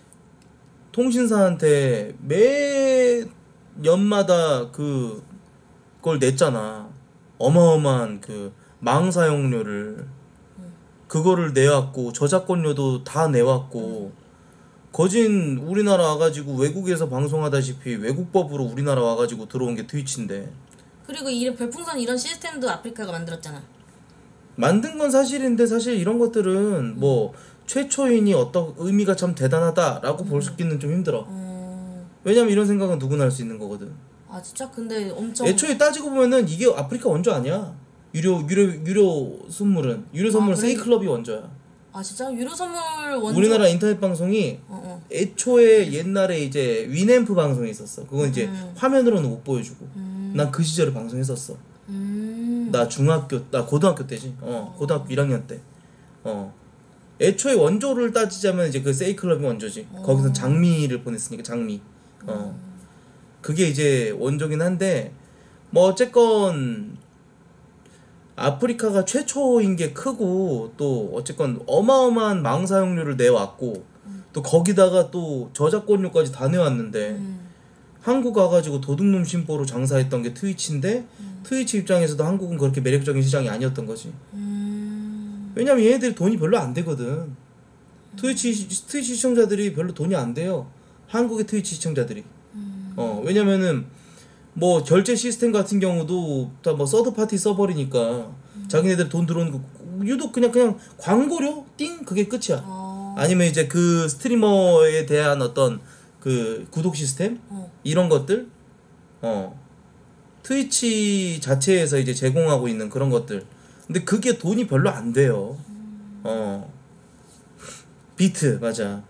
통신사한테 매 년마다 그 그걸 냈잖아. 어마어마한 그 망 사용료를 그거를 내왔고 저작권료도 다 내왔고. 거진 우리나라 와가지고 외국에서 방송하다시피 외국법으로 우리나라 와가지고 들어온 게 트위치인데. 그리고 이 별풍선 이런 시스템도 아프리카가 만들었잖아. 만든 건 사실인데 사실 이런 것들은 뭐 최초인이 어떤 의미가 참 대단하다라고 볼 수 있기는 좀 힘들어. 어... 왜냐면 이런 생각은 누구나 할 수 있는 거거든. 아 진짜 근데 엄청 애초에 따지고 보면은 이게 아프리카 원조 아니야. 유료 유료 유료 선물은 유료 선물은 아, 그래? 세이클럽이 원조야. 아 진짜 유료 선물 원조. 우리나라 인터넷 방송이 어, 어. 애초에 옛날에 이제 위램프 방송이 있었어. 그건 이제 음. 화면으로는 못 보여주고. 음. 난 그 시절에 방송했었어. 음. 나 중학교, 나 고등학교 때지. 어, 고등학교 일 학년 때. 어. 애초에 원조를 따지자면 이제 그 세이클럽이 원조지. 어. 거기서 장미를 보냈으니까 장미. 어. 그게 이제 원조긴 한데 뭐 어쨌건 아프리카가 최초인 게 크고 또 어쨌건 어마어마한 망 사용료를 내왔고 또 거기다가 또 저작권료까지 다 내왔는데 음. 한국 와가지고 도둑놈 심보로 장사했던 게 트위치인데 트위치 입장에서도 한국은 그렇게 매력적인 시장이 아니었던 거지. 음. 왜냐면 얘네들이 돈이 별로 안 되거든. 트위치 트위치 시청자들이 별로 돈이 안 돼요. 한국의 트위치 시청자들이. 어 왜냐면은 뭐 결제 시스템 같은 경우도 다 뭐 서드 파티 서버리니까 자기네들 돈 들어오는 거 유독 그냥 그냥 광고료 띵 그게 끝이야. 어. 아니면 이제 그 스트리머에 대한 어떤 그 구독 시스템 어. 이런 것들 어 트위치 자체에서 이제 제공하고 있는 그런 것들. 근데 그게 돈이 별로 안 돼요. 어 비트 맞아.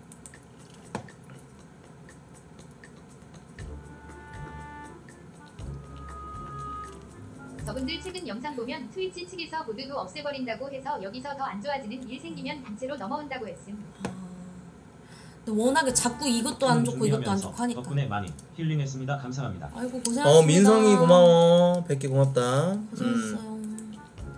저분들 최근 영상 보면 트위치 측에서 모두도 없애버린다고 해서 여기서 더 안 좋아지는 일 생기면 단체로 넘어온다고 했음. 근데 워낙에 자꾸 이것도 안 좋고 이것도 안 준비하면서 좋고 하니까. 덕분에 많이 힐링했습니다. 감사합니다. 아이고 고생하셨습니다. 어 민성이 고마워. 백 개 고맙다. 고생했어요. 음.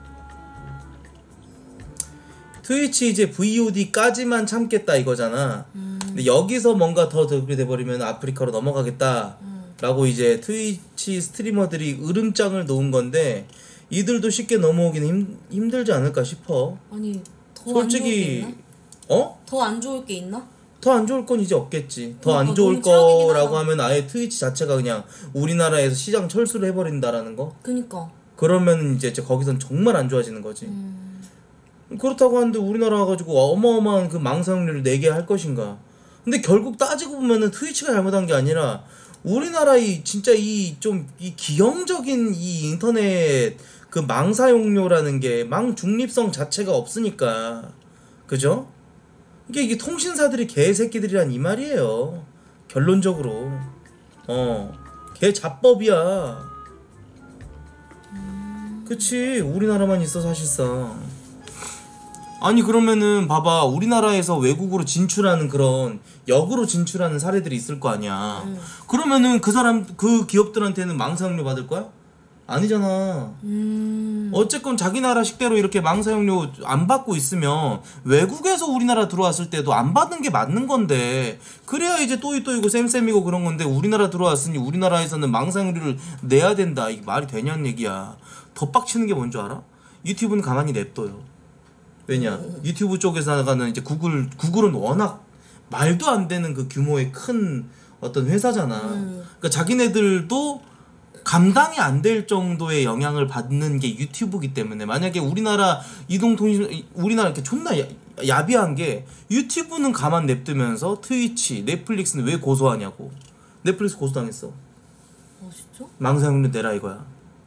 트위치 이제 브이오디까지만 참겠다 이거잖아. 음. 근데 여기서 뭔가 더 그렇게 돼버리면 아프리카로 넘어가겠다. 음. 라고 이제 트위치 스트리머들이 으름장을 놓은 건데 이들도 쉽게 넘어오기는 힘, 힘들지 않을까 싶어. 아니 더 안 좋을 게 솔직히 있나? 어? 더 안 좋을 게 있나? 더 안 좋을 건 이제 없겠지. 더 안 그러니까 좋을 너무 최악이긴 거라고 하다. 하면 아예 트위치 자체가 그냥 우리나라에서 시장 철수를 해버린다라는 거. 그니까. 그러면 이제, 이제 거기선 정말 안 좋아지는 거지. 음. 그렇다고 하는데 우리나라 와가지고 어마어마한 그 망사용료를 내게 할 것인가. 근데 결국 따지고 보면은 트위치가 잘못한 게 아니라 우리나라 이 진짜 이 좀 이 기형적인 이 인터넷 그 망사용료라는 게 망 중립성 자체가 없으니까. 그죠? 이게 이게 통신사들이 개새끼들이란 이 말이에요. 결론적으로. 어. 개 잡법이야. 그치 우리나라만 있어 사실상. 아니 그러면은 봐봐 우리나라에서 외국으로 진출하는 그런 역으로 진출하는 사례들이 있을 거 아니야. 음. 그러면은 그 사람 그 기업들한테는 망사용료 받을 거야? 아니잖아. 음. 어쨌건 자기 나라 식대로 이렇게 망사용료 안 받고 있으면 외국에서 우리나라 들어왔을 때도 안 받는 게 맞는 건데 그래야 이제 또이또이고 쌤쌤이고 그런 건데 우리나라 들어왔으니 우리나라에서는 망사용료를 내야 된다. 이게 말이 되냐는 얘기야. 더 빡치는 게 뭔지 알아? 유튜브는 가만히 냅둬요. 왜냐? 유튜브 쪽에서 나가는 이제 구글 구글은 워낙 말도 안 되는 그 규모의 큰 어떤 회사잖아. 음. 그러니까 자기네들도 감당이 안 될 정도의 영향을 받는 게 유튜브기 때문에 만약에 우리나라 이동통신 우리나라 이렇게 존나 야, 야비한 게 유튜브는 가만 냅두면서 트위치, 넷플릭스는 왜 고소하냐고. 넷플릭스 고소당했어. 어 진짜? 망사용료 내라 이거야.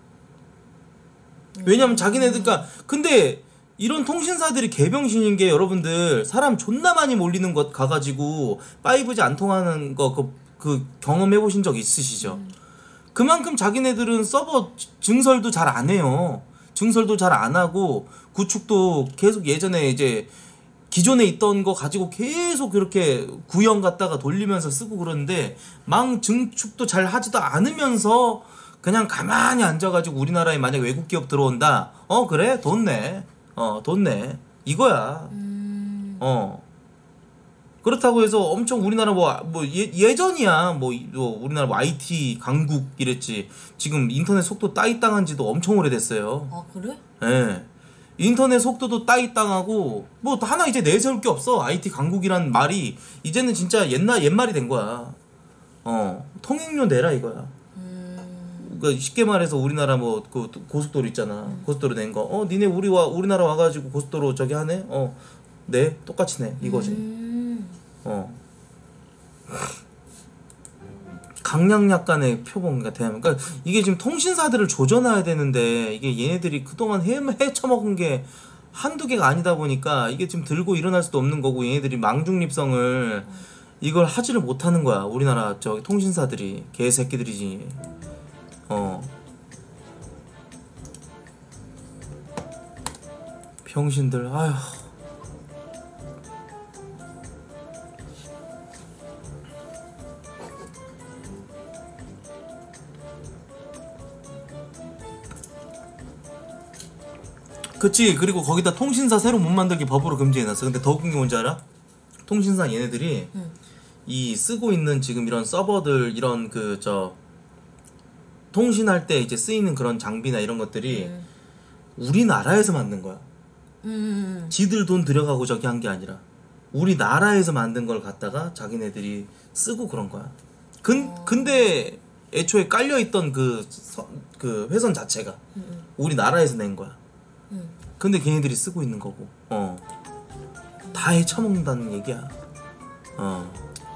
왜냐면 자기네들 그러니까 근데 이런 통신사들이 개병신인 게 여러분들 사람 존나 많이 몰리는 것 가가지고 파이브지 안 통하는 거 그 그 경험해 보신 적 있으시죠? 그만큼 자기네들은 서버 증설도 잘 안 해요. 증설도 잘 안 하고 구축도 계속 예전에 이제 기존에 있던 거 가지고 계속 그렇게 구형 갖다가 돌리면서 쓰고 그러는데 망 증축도 잘 하지도 않으면서 그냥 가만히 앉아가지고 우리나라에 만약 외국 기업 들어온다. 어 그래 돈 내. 어 돈 내. 이거야. 음. 어. 그렇다고 해서 엄청 우리나라 뭐, 뭐 예, 예전이야 뭐, 뭐 우리나라 뭐 아이티 강국 이랬지. 지금 인터넷 속도 따위땅한 지도 엄청 오래됐어요. 아 그래? 예. 인터넷 속도도 따위땅하고 뭐 하나 이제 내세울 게 없어. 아이티 강국이란 말이 이제는 진짜 옛날 옛말이 된 거야. 어 통행료 내라 이거야. 음. 그러니까 쉽게 말해서 우리나라 뭐 그 고속도로 있잖아. 고속도로 낸 거. 어 니네 우리 와 우리나라 와가지고 고속도로 저기 하네. 어 네 똑같이 내 이거지. 음. 어. 강약약간의 표본 같아요. 그러니까 이게 지금 통신사들을 조져놔야 되는데 이게 얘네들이 그동안 헤 헤쳐먹은 게 한두 개가 아니다 보니까 이게 지금 들고 일어날 수도 없는 거고 얘네들이 망중립성을 이걸 하지를 못하는 거야. 우리나라 저 통신사들이 개새끼들이지. 어. 병신들. 아휴. 그치. 그리고 거기다 통신사 새로 못 만들게 법으로 금지해놨어. 근데 더 웃긴 게 뭔지 알아? 통신사 얘네들이 응. 이 쓰고 있는 지금 이런 서버들 이런 그 저 통신할 때 이제 쓰이는 그런 장비나 이런 것들이 음. 우리나라에서 만든 거야. 음. 지들 돈 들여가고 저기 한 게 아니라 우리나라에서 만든 걸 갖다가 자기네들이 쓰고 그런 거야. 근, 근데 애초에 깔려있던 그, 서, 그 회선 자체가 음. 우리나라에서 낸 거야. 음. 근데 걔네들이 쓰고 있는 거고, 어. 다 해쳐먹는다는 얘기야. 어.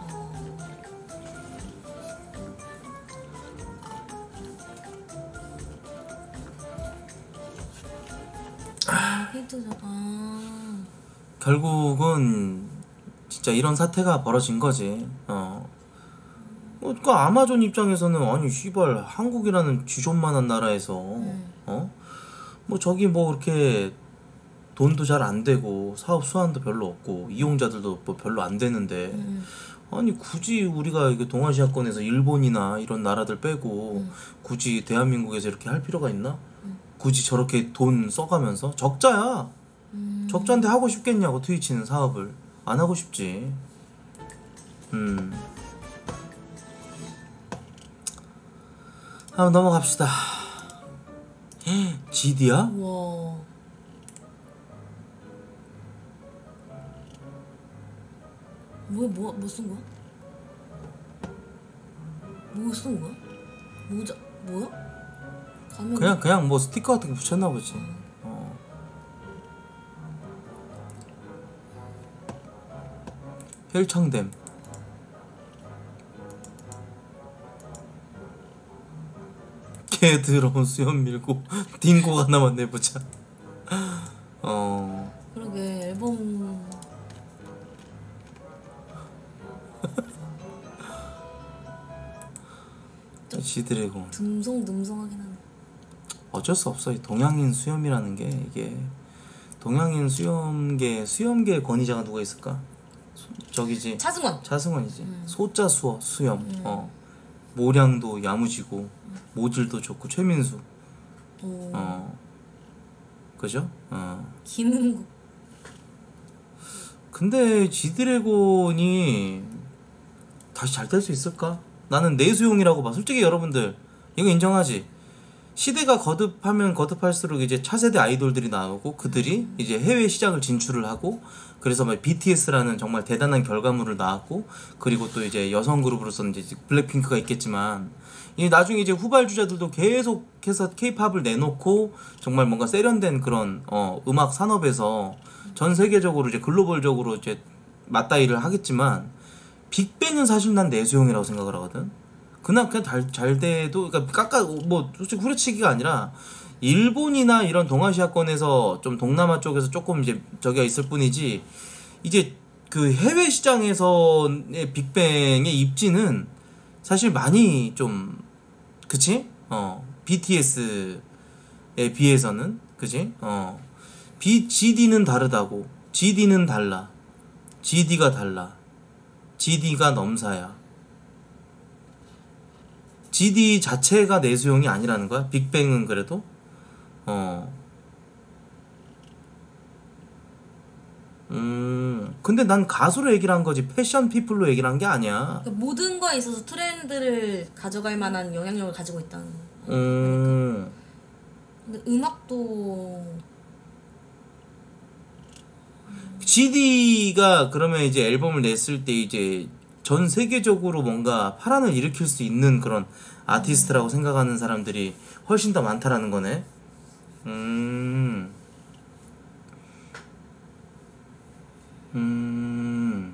아, 페인트죠. 아. 결국은 진짜 이런 사태가 벌어진 거지. 어. 뭐, 그 아마존 입장에서는 아니 씨발 한국이라는 쥐존만한 나라에서 어? 뭐 저기 뭐 그렇게 돈도 잘 안 되고 사업 수완도 별로 없고 이용자들도 뭐 별로 안 되는데 음. 아니 굳이 우리가 이게 동아시아권에서 일본이나 이런 나라들 빼고 음. 굳이 대한민국에서 이렇게 할 필요가 있나? 굳이 저렇게 돈 써가면서 적자야. 음. 적자인데 하고 싶겠냐고 트위치는 사업을 안 하고 싶지. 음. 한번 넘어갑시다. 지디야? 우와. 뭐야, 뭐, 뭐 쓴 거야? 뭐 쓴 거야? 모자, 뭐야? 가면 그냥 그냥 뭐 스티커 같은 거 붙였나 보지. 어. 헬창댐. 개 더러운 수염 밀고 딩곡 하나만 내보자. 어. 그러게 앨범 지드래곤. 듬성듬성하긴 하네. 어쩔 수 없어. 이 동양인 수염이라는 게 이게 동양인 수염계 수염계 권위자가 누가 있을까? 소- 저기지. 차승원. 차승원이지. 음. 소자 수어 수염. 음. 어. 모량도 야무지고 모질도 좋고 최민수. 오. 어. 그죠? 어. 김은국. 근데 지드래곤이 다시 잘 될 수 있을까? 나는 내수용이라고 봐. 솔직히 여러분들 이거 인정하지? 시대가 거듭하면 거듭할수록 이제 차세대 아이돌들이 나오고 그들이 이제 해외 시장을 진출을 하고 그래서 막 비티에스라는 정말 대단한 결과물을 낳았고 그리고 또 이제 여성 그룹으로서는 이제 블랙핑크가 있겠지만 이 나중에 이제 후발주자들도 계속해서 케이팝을 내놓고 정말 뭔가 세련된 그런 어 음악 산업에서 전 세계적으로 이제 글로벌적으로 이제 맞다이를 하겠지만 빅뱅은 사실 난 내수용이라고 생각을 하거든. 그냥 그냥 잘, 잘 돼도 그러니까 깎아 뭐 솔직히 후려치기가 아니라 일본이나 이런 동아시아권에서 좀 동남아 쪽에서 조금 이제 저기가 있을 뿐이지 이제 그 해외 시장에서의 빅뱅의 입지는 사실 많이 좀 그치? 어 비티에스에 비해서는 그치? 어 비, 지디는 다르다고. 지디는 달라. 지디가 달라. 지디가 넘사야. 지디 자체가 내수용이 아니라는 거야? 빅뱅은 그래도? 어. 음. 근데 난 가수로 얘기를 한 거지 패션 피플로 얘기를 한 게 아니야. 그러니까 모든 거에 있어서 트렌드를 가져갈 만한 영향력을 가지고 있다는. 음. 근데 음악도 지디가 그러면 이제 앨범을 냈을 때 이제 전 세계적으로 뭔가 파란을 일으킬 수 있는 그런 아티스트라고 생각하는 사람들이 훨씬 더 많다라는 거네. 음. 음.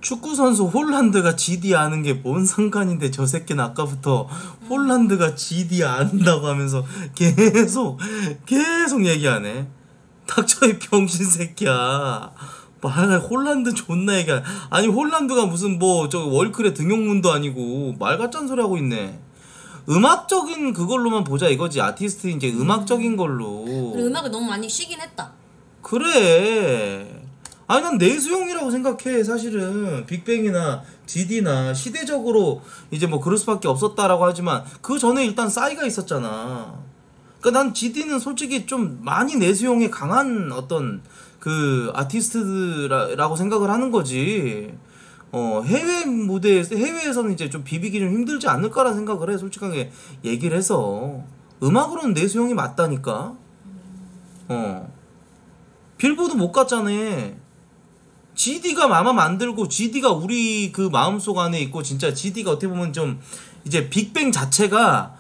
축구 선수 홀란드가 지디 아는 게 뭔 상관인데 저 새끼는 아까부터 홀란드가 지디 안다고 하면서 계속 계속 얘기하네. 닥쳐 이 병신 새끼야. 말 홀란드 존나 얘기하. 아니 홀란드가 무슨 뭐 저 월클의 등용문도 아니고 말 같잔 소리 하고 있네. 음악적인 그걸로만 보자 이거지. 아티스트 이제 음악적인 걸로. 그리고 음악을 너무 많이 쉬긴 했다. 그래. 아니 난 내수용이라고 생각해. 사실은 빅뱅이나 지디나 시대적으로 이제 뭐 그럴 수밖에 없었다라고 하지만 그 전에 일단 싸이가 있었잖아. 그러니까 난 지디는 솔직히 좀 많이 내수용에 강한 어떤 그 아티스트라고 생각을 하는 거지. 어 해외 무대에서 해외에서는 이제 좀 비비기 좀 힘들지 않을까라는 생각을 해. 솔직하게 얘기를 해서 음악으로는 내수용이 맞다니까. 어 빌보드 못 갔잖아. 지디가 마마 만들고 지디가 우리 그 마음속 안에 있고 진짜 지디가 어떻게 보면 좀 이제 빅뱅 자체가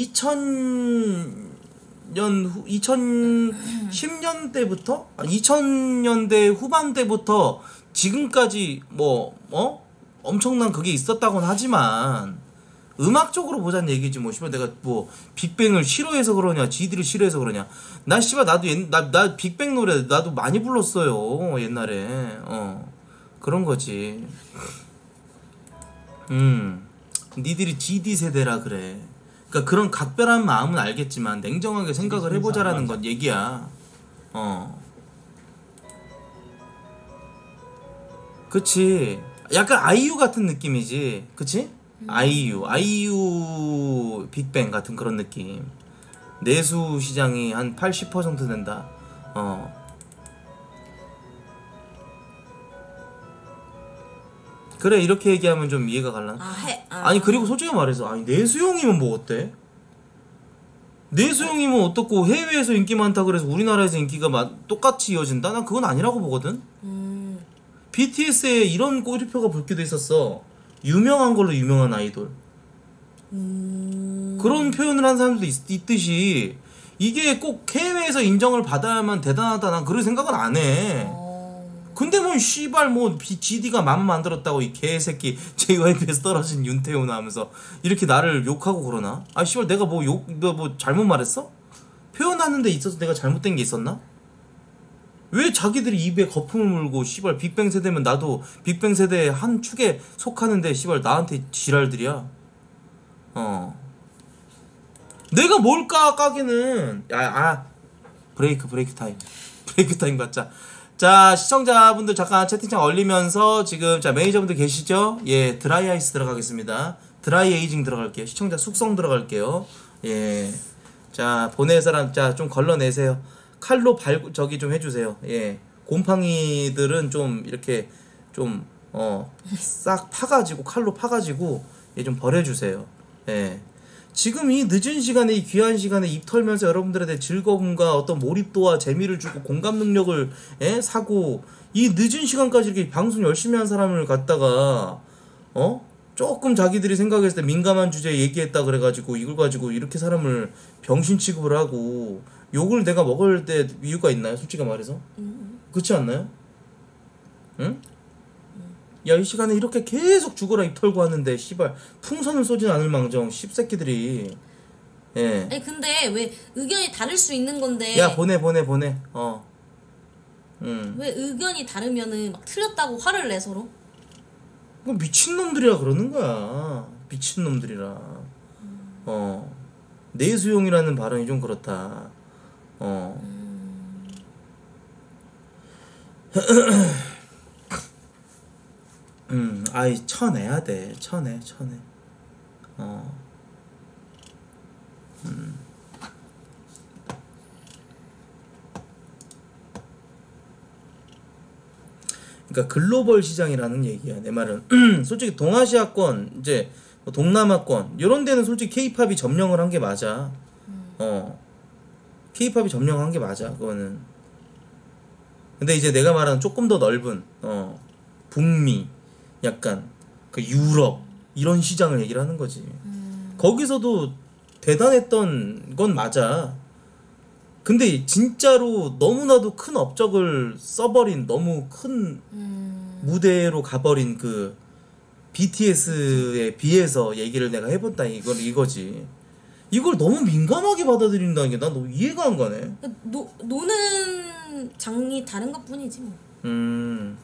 이천 년 후, 이천십 년대부터 이천 년대 후반대부터 지금까지 뭐 어? 엄청난 그게 있었다고는 하지만 음악적으로 보자는 얘기지 뭐 씨발 내가 뭐 빅뱅을 싫어해서 그러냐 지디를 싫어해서 그러냐. 나 씨발 나도 옛, 나, 나 빅뱅 노래 나도 많이 불렀어요 옛날에. 어 그런 거지. 음 니들이 지디 세대라 그래. 그러니까 그런 각별한 마음은 알겠지만 냉정하게 생각을 해보자라는 건 얘기야. 어 그치. 약간 아이유 같은 느낌이지. 그치? 아이유 아이유 빅뱅 같은 그런 느낌. 내수 시장이 한 팔십 퍼센트 된다. 어 그래 이렇게 얘기하면 좀 이해가 갈라나? 아, 해. 아. 아니 그리고 솔직히 말해서 아니 내수용이면 뭐 어때? 내수용이면 어떻고 해외에서 인기 많다 그래서 우리나라에서 인기가 마, 똑같이 이어진다? 난 그건 아니라고 보거든. 음. 비티에스에 이런 꼬리표가 붙기도 했었어. 유명한 걸로 유명한 아이돌. 음. 그런 표현을 한 사람들도 있, 있듯이 이게 꼭 해외에서 인정을 받아야만 대단하다 난 그런 생각은 안 해. 어. 근데 뭐 씨발 뭐 지디가 맘 만들었다고 이 개새끼 제이와이피에서 떨어진 윤태호나 하면서 이렇게 나를 욕하고 그러나? 아 씨발 내가 뭐 욕 너 뭐 잘못 말했어? 표현하는 데 있어서 내가 잘못된 게 있었나? 왜 자기들이 입에 거품을 물고 씨발 빅뱅 세대면 나도 빅뱅 세대의 한 축에 속하는데 씨발 나한테 지랄들이야. 어 내가 뭘까 까기는. 야, 아 브레이크 브레이크 타임 브레이크 타임 갖자. 자 시청자분들 잠깐 채팅창 얼리면서 지금 자 매니저분들 계시죠? 예 드라이 아이스 들어가겠습니다. 드라이 에이징 들어갈게요. 시청자 숙성 들어갈게요. 예 자 보낼 사람 자 좀 걸러내세요. 칼로 발 저기 좀 해주세요. 예 곰팡이들은 좀 이렇게 좀 어 싹 파가지고 칼로 파가지고 예 좀 버려주세요. 예 지금 이 늦은 시간에 이 귀한 시간에 입 털면서 여러분들한테 즐거움과 어떤 몰입도와 재미를 주고 공감 능력을 예? 사고 이 늦은 시간까지 이렇게 방송 열심히 한 사람을 갖다가 어? 조금 자기들이 생각했을 때 민감한 주제 얘기했다 그래가지고 이걸 가지고 이렇게 사람을 병신 취급을 하고 욕을 내가 먹을 때 이유가 있나요? 솔직히 말해서 그렇지 않나요? 응? 야 이 시간에 이렇게 계속 죽어라 입 털고 하는데 씨발 풍선을 쏘진 않을 망정 씹새끼들이. 예. 아니 근데 왜 의견이 다를 수 있는 건데 야 보내 보내 보내. 어. 음. 왜 의견이 다르면은 막 틀렸다고 화를 내 서로? 그 미친놈들이라 그러는 거야. 미친놈들이라. 어. 내수용이라는 발언이 좀 그렇다. 어. 음, 아이 쳐내야 돼. 쳐내, 쳐내. 어. 음. 그러니까 글로벌 시장이라는 얘기야. 내 말은 솔직히 동아시아권 이제 뭐 동남아권 이런 데는 솔직히 케이팝이 점령을 한 게 맞아. 어. 케이팝이 점령한 게 맞아. 그거는. 근데 이제 내가 말하는 조금 더 넓은 어. 북미 약간 그 유럽 이런 시장을 얘기를 하는 거지. 음. 거기서도 대단했던 건 맞아. 근데 진짜로 너무나도 큰 업적을 써버린 너무 큰 음. 무대로 가버린 그 비티에스에 비해서 얘기를 내가 해본다 이걸 이거지. 이걸 너무 민감하게 받아들인다는 게 난 너무 이해가 안 가네. 노, 노는 장이 다른 것 뿐이지 뭐. 음.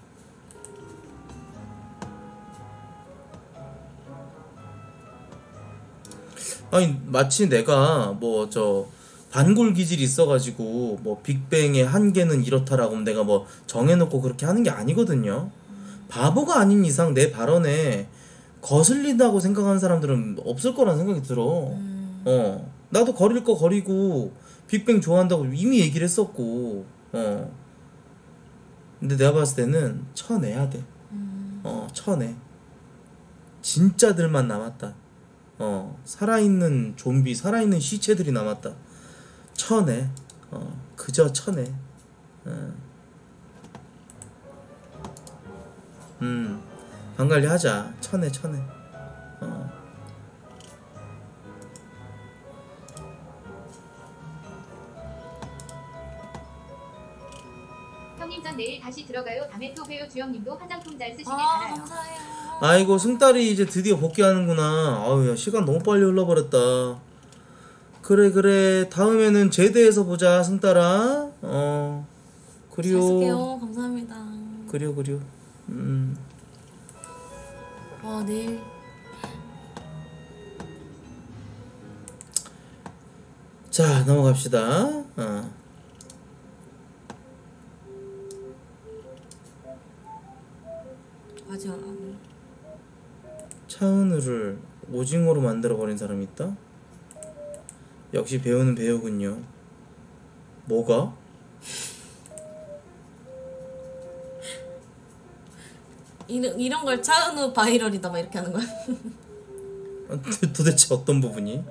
아니 마치 내가 뭐 저 반골 기질이 있어가지고 뭐 빅뱅의 한계는 이렇다라고 내가 뭐 정해놓고 그렇게 하는 게 아니거든요. 바보가 아닌 이상 내 발언에 거슬린다고 생각하는 사람들은 없을 거란 생각이 들어. 음. 어 나도 거릴 거 거리고 빅뱅 좋아한다고 이미 얘기를 했었고. 어 근데 내가 봤을 때는 쳐내야 돼. 음. 어 쳐내. 진짜들만 남았다. 어 살아있는 좀비 살아있는 시체들이 남았다. 쳐내. 어 그저 쳐내. 어. 음 방관리 하자. 쳐내 쳐내. 어 형님 전 내일 다시 들어가요. 다음에 또 봬요. 주영님도 화장품 잘 쓰시길 아 바라요. 감사해요. 아이고 승달이 이제 드디어 복귀하는구나. 아유 야 시간 너무 빨리 흘러버렸다. 그래 그래 다음에는 제대해서 보자 승달아. 어 잘 그리요 쓸게요. 감사합니다. 그려 그려. 음 와 내일 자 넘어갑시다. 어. 아직 안. 차은우를 오징어로 만들어버린 사람이 있다? 역시 배우는 배우군요. 뭐가? 이런 이런 걸 차은우 바이럴이다 막 이렇게 하는 거야. 아, 도- 도대체 어떤 부분이?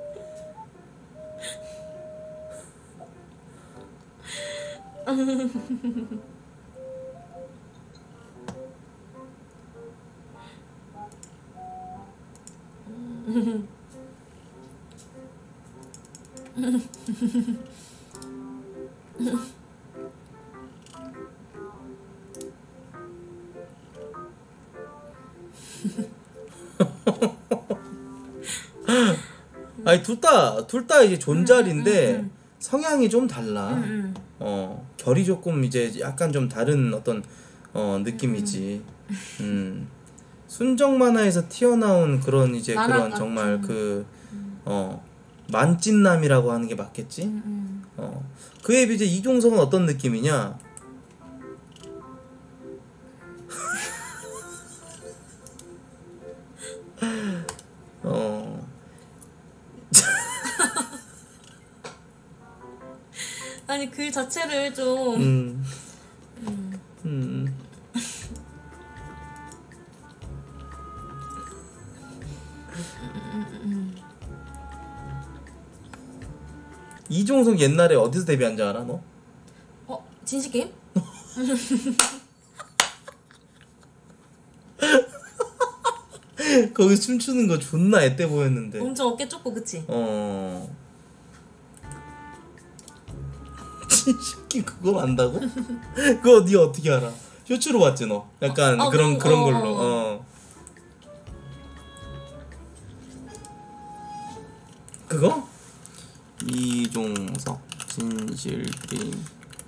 아니 둘 다 둘 다 이제 존잘인데 음, 음, 음. 성향이 좀 달라. 음, 어 결이 조금 이제 약간 좀 다른 어떤 어 느낌이지. 음 순정 만화에서 튀어나온 그런 이제 만화 그런 같은. 정말 그 어 만찢남이라고 하는 게 맞겠지. 음, 음. 어 그에 비해 이종석은 어떤 느낌이냐? 어 아니 글 자체를 좀 음. 음. 이종석 옛날에 어디서 데뷔한 줄 알아 너? 어 진실 게임? 거기 춤추는 거 존나 애때 보였는데. 엄청 어깨 좁고 그치? 어. 진실기 그걸 안다고? 그거 니 어떻게 알아? 쇼츠로 봤지 너? 약간 어, 어, 그런 그럼, 그런 어, 걸로. 어. 어. 그거? 이종석 진실게임.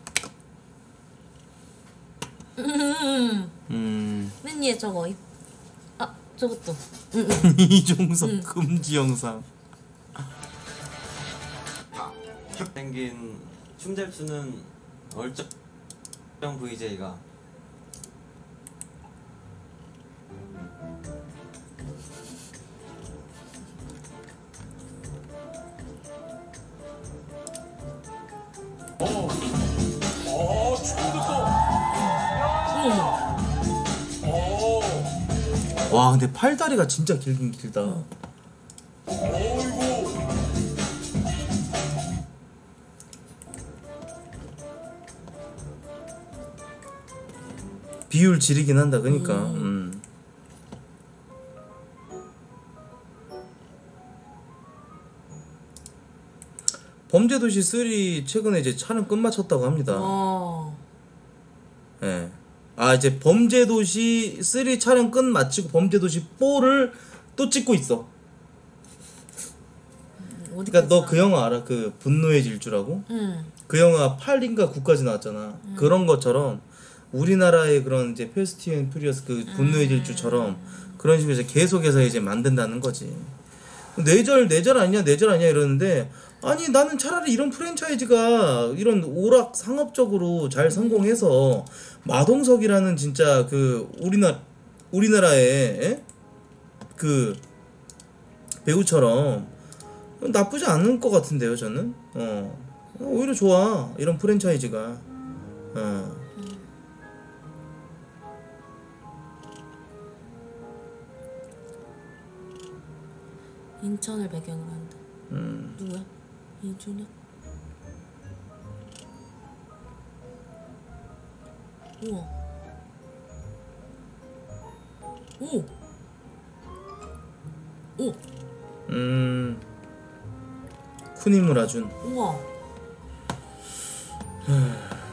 음. 음. 맨 위에 저거 이- 아 저것도 응, 응. 이종석 음. 금지 영상. 생긴 춤 잘 추는 얼쩡 브이제이가 어머 와 근데 팔다리가 진짜 길긴 길다. 비율 지르긴 한다 그니까. 음. 범죄도시 삼 최근에 이제 촬영 끝마쳤다고 합니다. 와 예. 아 이제 범죄도시 삼 촬영 끝 마치고 범죄도시 사를 또 찍고 있어. 어디 그러니까 너 그 영화 알아? 그 분노의 질주라고? 응. 그 영화 팔인가 구까지 나왔잖아. 음. 그런 것처럼 우리나라의 그런 이제 패스트 앤 퓨리어스 그 분노의 질주처럼 그런 식으로 이제 계속해서 이제 만든다는 거지. 뇌절 뇌절 아니냐 뇌절 아니냐 이러는데 아니 나는 차라리 이런 프랜차이즈가 이런 오락 상업적으로 잘 성공해서 마동석이라는 진짜 그 우리나라 우리나라의 에? 그 배우처럼 나쁘지 않은 것 같은데요 저는. 어 오히려 좋아 이런 프랜차이즈가. 어. 인천을 배경으로 한다. 음. 누구야? 이준혁? 우와. 오. 오. 음. 쿠니무라준. 우와.